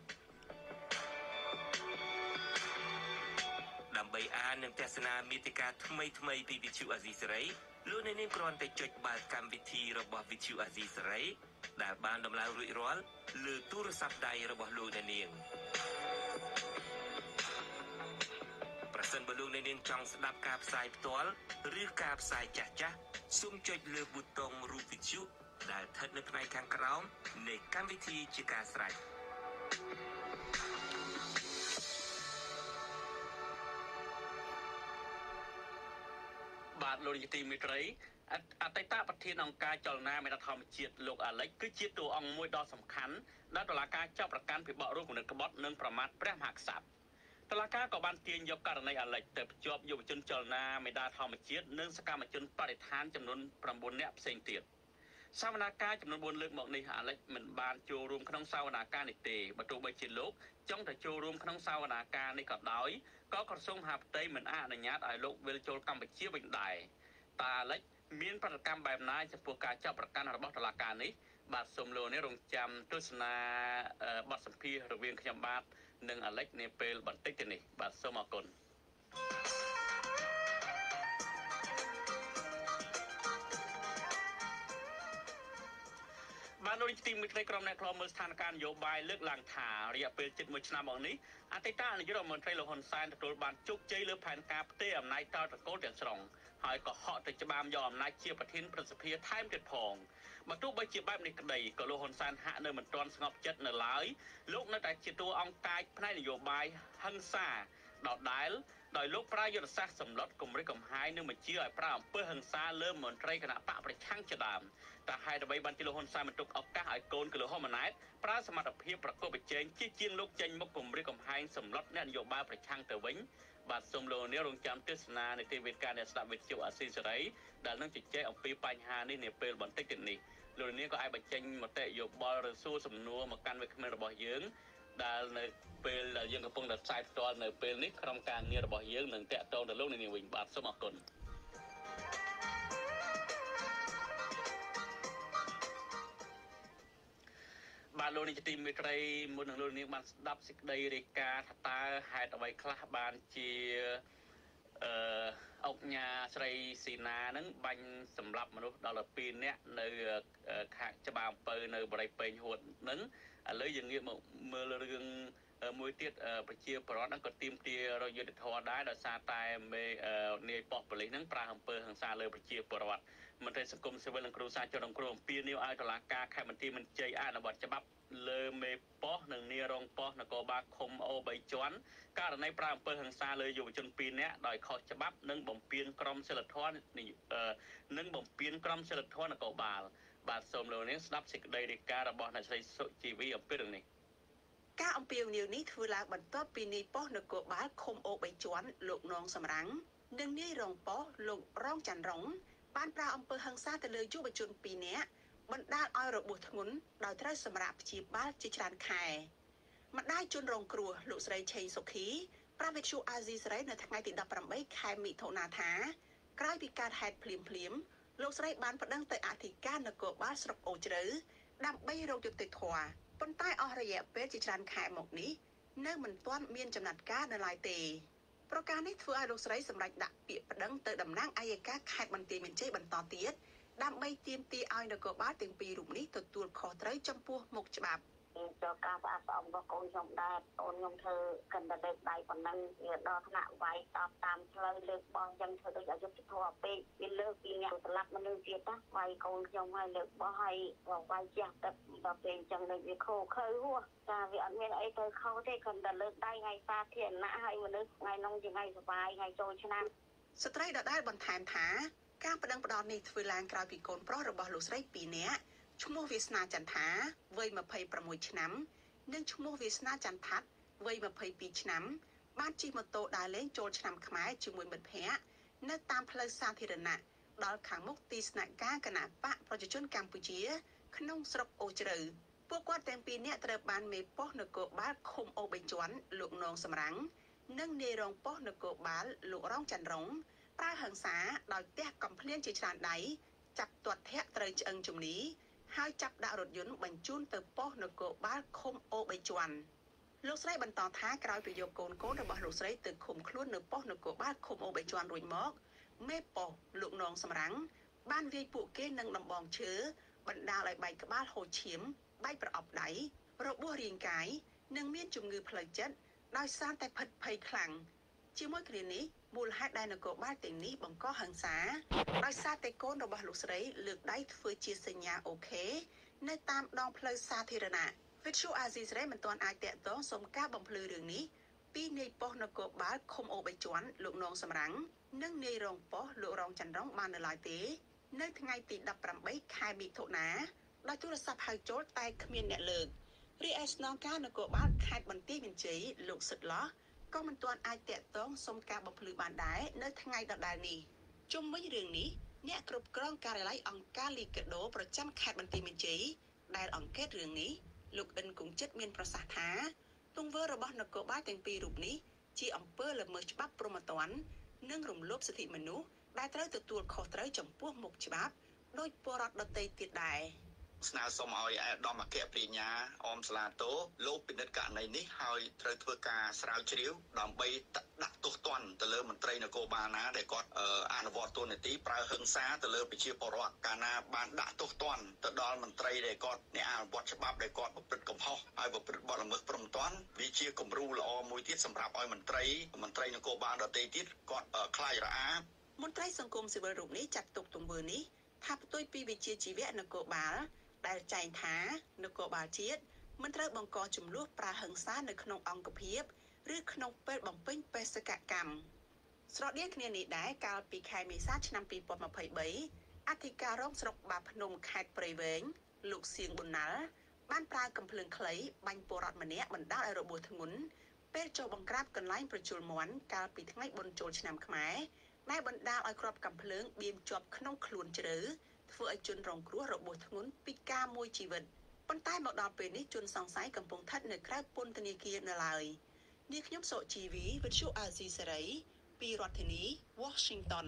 ដើម្បីអាននិងទស្សនាមាតិកាថ្មីថ្មីពីវិទ្យុអាស៊ីសេរីលោកអ្នកនាងគ្រាន់តែចុចបាល់កម្មវិធីរបស់វិទ្យុអាស៊ីសេរីដែលបានដំឡើងរួចរាល់លើទូរស័ព្ទដៃរបស់លោកអ្នកនាងប្រសិនបើលោកអ្នកនាងចង់ស្ដាប់ការផ្សាយផ្ទាល់ឬការផ្សាយចាស់ចាស់សូមចុចលើប៊ូតុងរូបវិទ្យុដែលស្ថិតនៅផ្នែកខាងក្រោមនៃកម្មវិធីជាការស្រេចលោកនាយកទីមេត្រីអតីតប្រធានអង្គការចលនាមេដាធម្មជាតិលោកអាឡិចគឺជាតួអង្គមួយដ៏សំខាន់ដែលតុលាការចាប់ប្រកាន់ពីបទរួមគំនិតក្បត់និងប្រមាថព្រះមហាក្សត្រតុលាការក៏បានទាញយកករណីអាឡិចទៅភ្ជាប់យុវជនចលនាមេដាធម្មជាតិនិងសកម្មជនបរិស្ថានចំនួនប្រាំបួននាក់ផ្សេងទៀតសវនាការចំនួនបួនលើកមកនេះអាឡិចមិនបានចូលរួមក្នុងសវនាការនេះទេបើទោះបីជាលោកចង់ទៅចូលរួមក្នុងសវនាការនេះក៏ដោយក៏ក្រសួងមហាផ្ទៃមិនអនុញ្ញាតឲ្យលោកវិលចូលកម្ពុជាវិញដែរតើអាឡិចមានប្រតិកម្មបែបណាចំពោះការចាប់ប្រកាន់របស់តុលាការនេះបាទសូមលោកនេះរងចាំទស្សនាបទសម្ភាសន៍រវាងខ្ញុំបាទនិងអាឡិចនាពេលបន្តិចទៀតនេះបាទសូមអរគុណបានលោកនាយកទីមេត្រីក្រុមអ្នកខ្លោមើលស្ថានភាពនយោបាយលើកឡើងថារយៈពេលជិតមួយឆ្នាំមកនេះអតីតនាយករដ្ឋមន្ត្រីលោកហ៊ុនសែនទទួលបានជោគជ័យលើផែនការផ្ទេរអំណាចតត្រកូលទាំងស្រុងហើយក៏ហក់ទៅច្បាមយកអំណាចជាប្រធានប្រសិទ្ធិថែមទៀតផងបើទោះបីជាបែបនេះក្តីក៏លោកហ៊ុនសែនហាក់នៅមិនទាន់ស្ងប់ចិត្តនៅឡើយលោកនៅតែជាតួអង្គកាយផ្នែកនយោបាយហិង្សាដដែលដោយលោកប្រើយុទ្ធសាស្ត្រសម្លុតគម្រិតកំហាយនិងបញ្ជាឲ្យប្រើអំពើហិង្សាលើមន្ត្រីគណៈបកប្រឆាំងជាដើមតែហេតុអ្វីបានជាលោកហ៊ុនសែនបន្ទុកឱកាសឲ្យកូនគឺលោកហ៊ុនម៉ាណែតប្រើសមត្ថភាពប្រកបប្រជែងជាជាងលោកចេញមុខគម្រិតកំហាយសម្លុតអ្នកនយោបាយប្រឆាំងទៅវិញបាទសូមលោកនាងរងចាំទស្សនានៅទីវេទិកាអ្នកស្ដាប់វិទ្យុអាស៊ីសេរីដែលនឹងជជែកអំពីបញ្ហានេះនាពេលបន្តិចទៀតនេះលោកនាងក៏អាចបញ្ចេញមតិយោបល់ឬសួរសំណួរមកកាន់វិក្កាមរបស់យើងដែលនៅពេលដែលយើងកំពុងតែផ្សាយផ្ទាល់នៅពេលនេះក្រុមការងាររបស់យើងនឹងតាក់ទងទៅលោកនាងវិញបាទសូមអរគុណបាទលោកនាយកទីមេត្រីមុននឹងលោកនាងបានស្ដាប់សេចក្តីរាយការណ៍ថាតើហេតុអ្វីខ្លះបានជាអឺអង្គការស្រីស៊ីណានឹងបាញ់សម្លាប់មនុស្សដល់ពីរនាក់នៅខាងច្បារអំពើនៅបរិយាពេញហួតនឹងឥឡូវយើងងាកមកមើលរឿងមួយទៀតប្រជាពលរដ្ឋហ្នឹងក៏ទាមទាររយុទ្ធធរដែរដោយសារតែមេនាយប៉ុស្តិ៍ប៉ូលីសហ្នឹងប្រើអំពើហិង្សាលើប្រជាពលរដ្ឋមន្ត្រីសង្គមស៊ីវិលនិងគ្រូសាស្ត្រជនរងគ្រោះអំពាវនាវឲ្យតុលាការខេត្តបន្ទាយមានជ័យអនុវត្តច្បាប់លើមេប៉ុស្តិ៍និងនាយរងប៉ុស្តិ៍នគរបាលឃុំអូបីជាន់ករណីប្រើអំពើហិង្សាលើយុវជនពីរនាក់ដោយខុសច្បាប់និងបំពានក្រមសីលធម៌និងបំពានក្រមសីលធម៌នគរបាលបាទសូមលោកនាងស្ដាប់សេចក្តីរាយការណ៍របស់អ្នកស្រីសុជីវីអំពីរឿងនេះការអំពាវនាវនេះធ្វើឡើងបន្ទាប់ពីនាយប៉ុស្តិ៍នគរបាលឃុំអូបីជាន់លោកនងសំរាំងនិងនាយរងប៉ុស្តិ៍លោករងច័ន្ទរងបានប្រើអំពើហិង្សាទៅលើយុវជនពីរនាក់បណ្ដាលឲ្យរបួសធ្ងន់ដោយត្រូវសម្រាកព្យាបាលជាច្រើនខែម្ដាយជនរងគ្រោះលោកស្រីឆេងសុខីប្រាប់វិទ្យុអាស៊ីសេរីនៅថ្ងៃទីដប់ប្រាំបីខែមិថុនាថាក្រោយពីកើតហេតុភ្លាមភ្លាមលោកស្រីបានប្តឹងទៅអធិការនគរបាលស្រុកអូជ្រៅដើម្បីរកយុត្តិធម៌ប៉ុន្តែអស់រយៈពេលជាច្រើនខែមកនេះនៅមិនទាន់មានចំណាត់ការនៅឡើយទេប្រការនេះធ្វើឲ្យលោកស្រីសម្រេចដាក់ពាក្យប្តឹងទៅតំណាងអัยការខេត្តបន្ទាយមានជ័យបន្តទៀតដើម្បីទាមទារឲ្យនគរបាលទាំងពីររូបនេះទទួលខុសត្រូវចំពោះមុខច្បាប់ចូលការស្អាតស្អំរបស់កូនខ្ញុំដែរអូនខ្ញុំធ្វើកណ្ដាលដេកដៃប៉ុណ្ណឹងវាដល់ថ្នាក់វាយតាមតាមផ្លូវលើកបងចឹងធ្វើដូចអយុត្តិធម៌ពេកវាលើកពីអ្នកស្លាប់មនុស្សទៀតណាវាយកូនខ្ញុំឲ្យលើកបោះឲ្យវាយចាស់ទឹកដល់ពេលចឹងដូចវាខូខើហួសចាវាអត់មានអីទៅខុសទេគ្រាន់តែលើកដៃថ្ងៃសាធារណៈឲ្យមនុស្សថ្ងៃនោះជាថ្ងៃសុបាយថ្ងៃចូលឆ្នាំស្ត្រីដដែលបន្ថែមថាការប្តឹងផ្តល់នេះធ្វើឡើងក្រោយពីកូនប្រុសរបស់លោកស្រីពីរនាក់ឈ្មោះវាសនាចន្ទថាវ័យម្ភៃប្រាំមួយឆ្នាំនិងឈ្មោះវាសនាចន្ទថាត់វ័យម្ភៃពីរឆ្នាំបានជិះម៉ូតូដើរលេងចូលឆ្នាំខ្មែរជាមួយមិត្តភ័ក្តិនៅតាមផ្លូវសាធារណៈដល់ខាងមុខទីស្នាក់ការគណៈបកប្រជាជនកម្ពុជាក្នុងស្រុកអូជ្រៅពួកគាត់ទាំងពីរនាក់ត្រូវបានមេប៉ុស្តិ៍នគរបាលឃុំអូបីជាន់លោកនងសំរាំងនិងនាយរងប៉ុស្តិ៍នគរបាលលោករងច័ន្ទរងប្រើហិង្សាដោយទះកំភ្លាញជាច្រើនដៃចាប់ទាត់ធាក់ត្រូវឆ្អឹងជំនីហើយចាប់ដាក់រថយន្តបញ្ជូនទៅប៉ុស្តិ៍នគរបាលឃុំអូបីជាន់លោកស្រីបន្តថាក្រោយពីយកកូនកូនរបស់លោកស្រីទៅឃុំខ្លួននៅប៉ុស្តិ៍នគរបាលឃុំអូបីជាន់រួចមកមេប៉ុស្តិ៍លោកនងសំរាំងបានវាយពួកគេនឹងដំបងឈើបណ្ដាលឲ្យបែកក្បាលហូរឈាមបែកប្រអប់ដៃរបួសរាងកាយនិងមានជំងឺផ្លូវចិត្តដោយសារតែភិតភ័យខ្លាំងជាមួយគ្នានេះមូលហេតុដែលនគរបាលទាំងនេះបង្កហិង្សាដោយសារតែកូនរបស់លោកស្រីលើកដៃធ្វើជាសញ្ញាអូខេនៅតាមដងផ្លូវសាធារណៈវិទ្យុអាស៊ីសេរីមិនទាន់អាចតាក់ទងសុំការបំភ្លឺរឿងនេះពីនាយប៉ុស្តិ៍នគរបាលឃុំអូបីជាន់លោកនងសំរាំងនិងនាយរងប៉ុស្តិ៍លោករងច័ន្ទរងបាននៅឡើយទេនៅថ្ងៃទីដប់ប្រាំបីខែមិថុនាដោយទូរស័ព្ទហៅចូលតែគ្មានអ្នកលើករីឯស្នងការនគរបាលខេត្តបន្ទាយមានជ័យលោកសុតឡោះក៏មិនទាន់អាចតាក់ទងសុំការបំភ្លឺបានដែរនៅថ្ងៃដដែលនេះជុំវិញរឿងនេះអ្នកគ្រប់គ្រងការិយាល័យអង្គការលីកាដូប្រចាំខេត្តបន្ទាយមានជ័យដែលអង្កេតរឿងនេះលោកអិនគង្ជិតមានប្រសាសន៍ថាទង្វើរបស់នគរបាលទាំងពីររូបនេះជាអំពើល្មើសច្បាប់ព្រហ្មទណ្ឌនិងរំលោភសិទ្ធិមនុស្សដែលត្រូវទទួលខុសត្រូវចំពោះមុខច្បាប់ដោយពលរដ្ឋដទៃទៀតដែរស្នើសុំឲ្យអាដាមអគ្គប្រាជ្ញាអមសាឡាតូលោកពិនិត្យករណីនេះហើយត្រូវធ្វើការស្រាវជ្រាវដើម្បីដាក់ទោសទណ្ឌទៅលើមន្ត្រីនគរបាលណាដែលគាត់អនុវត្តទូនាទីប្រើហិង្សាទៅលើប្រជាពលរដ្ឋកាលណាបានដាក់ទោសទណ្ឌទៅដល់មន្ត្រីដែលគាត់អ្នកអនុវត្តច្បាប់ដែលគាត់ប្រព្រឹត្តកំហុសហើយប្រព្រឹត្តបទល្មើសព្រហ្មទណ្ឌវាជាគំរូល្អមួយទៀតសម្រាប់ឲ្យមន្ត្រីមន្ត្រីនគរបាលដទៃទៀតគាត់ខ្លាចរអាមន្ត្រីសង្គមស៊ីវិលរូបនេះចាត់ទុកទង្វើនេះថាផ្ទុយពីវិជ្ជាជីវៈនគរបាលដែលចែងថានគរបាលជាតិមិនត្រូវបង្កចំនួនប្រើហិង្សានៅក្នុងអង្គភាពឬក្នុងពេលបំពេញបេសកកម្មស្រដៀងគ្នានេះដែរកាលពីខែមេសាឆ្នាំពីរពាន់ម្ភៃបីអធិការរងស្រុកបាភ្នំខេត្តព្រៃវែងលោកសៀងប៊ុនណាល់បានប្រើកំភ្លើងខ្លីបាញ់ពលរដ្ឋម្នាក់បណ្ដាលឲ្យរបួសធ្ងន់ពេលចូលបង្ក្រាបកន្លែងប្រជុលមាន់កាលពីថ្ងៃបុណ្យចូលឆ្នាំខ្មែរដែលបណ្ដាលឲ្យគ្រាប់កាំភ្លើងបៀមជាប់ក្នុងខ្លួនជ្រៅធ្វើឲ្យជនរងគ្រោះរបួសធ្ងន់ពិការមួយជីវិតប៉ុន្តែមកដល់ពេលនេះជនសង្ស័យកំពុងស្ថិតនៅក្រៅពន្ធនាគារនៅឡើយនាងខ្ញុំសុជីវីវិទ្យុអាស៊ីសេរីពីរដ្ឋធានី Washington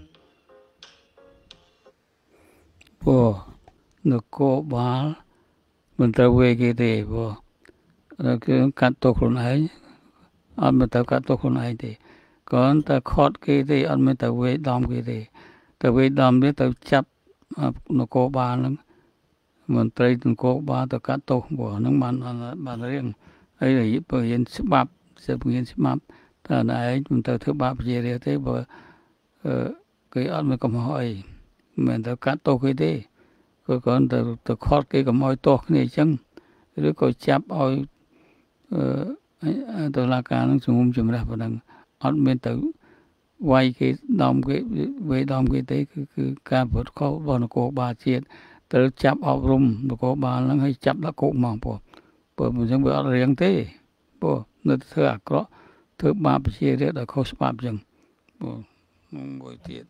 ព្រោះនគរបាលមិនត្រូវវេគេទេព្រោះគឺកាត់ទោសខ្លួនឯងអត់មិនត្រូវកាត់ទោសខ្លួនឯងទេគ្រាន់តែខត់គេទេអត់មិនទៅវេដំគេទេទៅវេដំនេះទៅចាប់នគរបាលហ្នឹងមន្ត្រីនគរបាលទៅកាត់ទោសព្រោះហ្នឹងបានបានរៀងហើយបើរៀនច្បាប់សិស្សរៀនច្បាប់តែឯងមិនទៅធ្វើបាបប្រជារាស្ត្រទេបើគេអត់មានកំហុសអីមិនទៅកាត់ទោសគេទេក៏គ្រាន់តែទៅខត់គេកុំឲ្យទោសគ្នាអញ្ចឹងឬក៏ចាប់ឲ្យអឺតុលាការនឹងជំនុំជម្រះប៉ុណ្ណឹងអត់មានទៅវាយគេដំគេវេដំគេទេគឺគឺការប្រព្រឹត្តខុសរបស់នគរបាលជាតិត្រូវចាប់អប់រំនគរបាលហ្នឹងឲ្យចាប់ដាក់គុកហ្មងព្រោះព្រោះអញ្ចឹងវាអត់រៀងទេព្រោះនៅធ្វើអាក្រក់ធ្វើបាបប្រជារាស្ត្រដល់ខុសច្បាប់អញ្ចឹងព្រោះមួយទៀត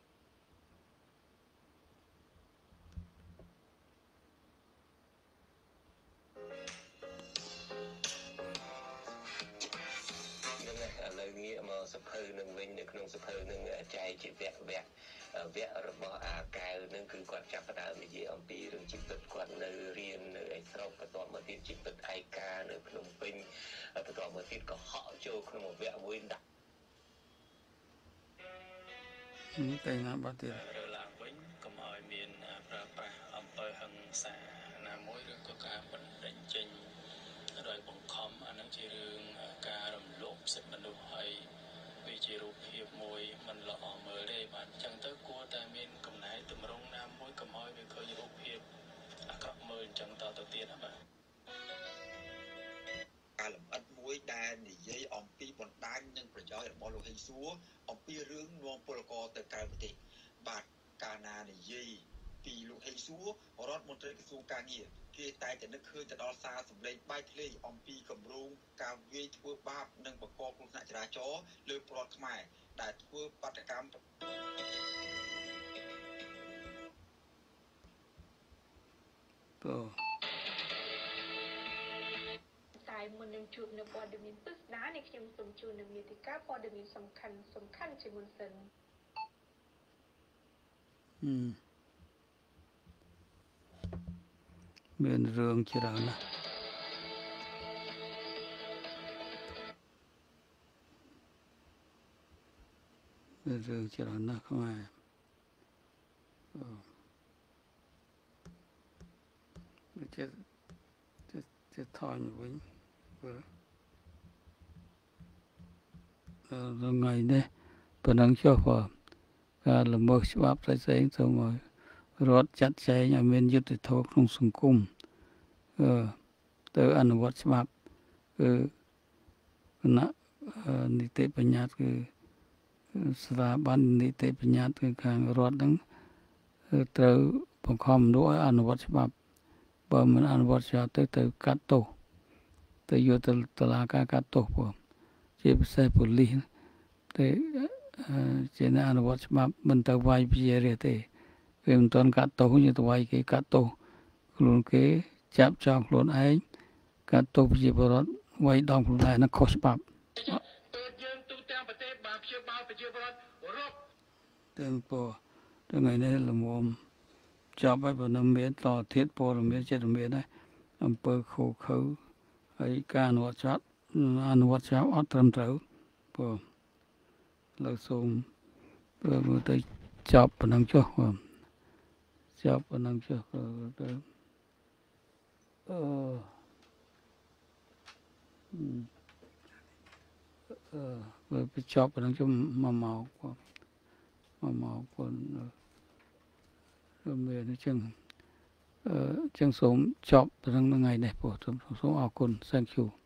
ជាវគ្គវគ្គវគ្គរបស់អាកែវនឹងគឺគាត់ចាប់ផ្ដើមនិយាយអំពីរឿងជីវិតគាត់នៅរៀននៅឯស្រុកបន្ទាប់មកទៀតជីវិតឯកានៅភ្នំពេញបន្ទាប់មកទៀតក៏ហក់ចូលក្នុងវគ្គមួយដាក់តែណាបាត់ទៀតរើឡើងវិញកុំឲ្យមានប្រើប្រាស់អំពើហិង្សាណាមួយឬក៏ការបណ្តេញចេញដោយបង្ខំអានឹងជារឿងការរំលោភសិទ្ធិមនុស្សហើយវាជារូបភាពមួយមិនល្អមើលទេបាទអញ្ចឹងទៅគួរតែមានកំណែតម្រង់ណាមួយកុំឲ្យវាឃើញរូបភាពអាក្រក់មើលអញ្ចឹងតទៅទៀតណាបាទការលម្អិតមួយដែលនិយាយអំពីបណ្ដាញនិងប្រយោជន៍របស់លោកហេងសួរអំពីរឿងនាំពលករទៅក្រៅប្រទេសបាទកាលណានិយាយពីលោកហេងសួររដ្ឋមន្ត្រីក្រសួងកាងារគេតែតែនឹកឃើញទៅដល់សារសម្លេងបែកធ្លាយអំពីគម្រោងការវាយធ្វើបាបនិងបង្កគ្រោះថ្នាក់ចរាចរណ៍លើពលរដ្ឋខ្មែរដែលធ្វើបាតកម្មតែមុននឹងជួបនៅព័ត៌មានពិស្ដារនេះខ្ញុំសូមជូននៅមេតិកាព័ត៌មានសំខាន់សំខាន់ជាមុនសិនមានរឿងច្រើនណាស់មានរឿងច្រើនណាស់ខ្មែរអូចិត្តចិត្តថយវិញព្រោះថ្ងៃនេះប៉ុណ្ណឹងចុះព្រោះការល្មើសច្បាប់ផ្សេងៗទៅមករដ្ឋចាត់ចែងឲ្យមានយុត្តិធម៌ក្នុងសង្គមអឺទៅអនុវត្តច្បាប់គឺគណៈនីតិបញ្ញត្តិគឺស្ថាប័ននីតិបញ្ញត្តិគឺខាងរដ្ឋហ្នឹងត្រូវបង្ខំមនុស្សឲ្យអនុវត្តច្បាប់បើមិនអនុវត្តច្បាប់ទៅទៅកាត់ទោសទៅយកទៅតុលាការកាត់ទោសផងជាពិសេសប៉ូលីសទៅជាអ្នកអនុវត្តច្បាប់មិនទៅវាយព្យារាទេគេមិនទាន់កាត់ទោសយកទៅវាយគេកាត់ទោសខ្លួនគេចាប់ចោលខ្លួនឯងកាត់ទោសប្រជាពលរដ្ឋវាយដងខ្លួនឯងនឹងខុសច្បាប់យើងទូទាំងប្រទេសបានព្យាបាលប្រជាពលរដ្ឋរកទាំងពោថ្ងៃនេះលំមចាប់ឲ្យបើនៅមានតធាតព័ត៌មានចិត្តមានដែរអំពើខូខើហើយការអនុវត្តច្បាប់អនុវត្តច្បាប់អត់ត្រឹមត្រូវព្រោះលើសូមព្រោះមើលទៅចាប់ប៉ុណ្ណឹងចុះចាប់ប៉ុណ្ណឹងចុះទៅអឺអឺបើចាប់ប៉ុណ្ណឹងចុះមកមកមកមកប៉ុនមានអញ្ចឹងអឺអញ្ចឹងសូមចប់ប៉ុណ្ណឹងថ្ងៃនេះពោះសូមអរគុណ thank you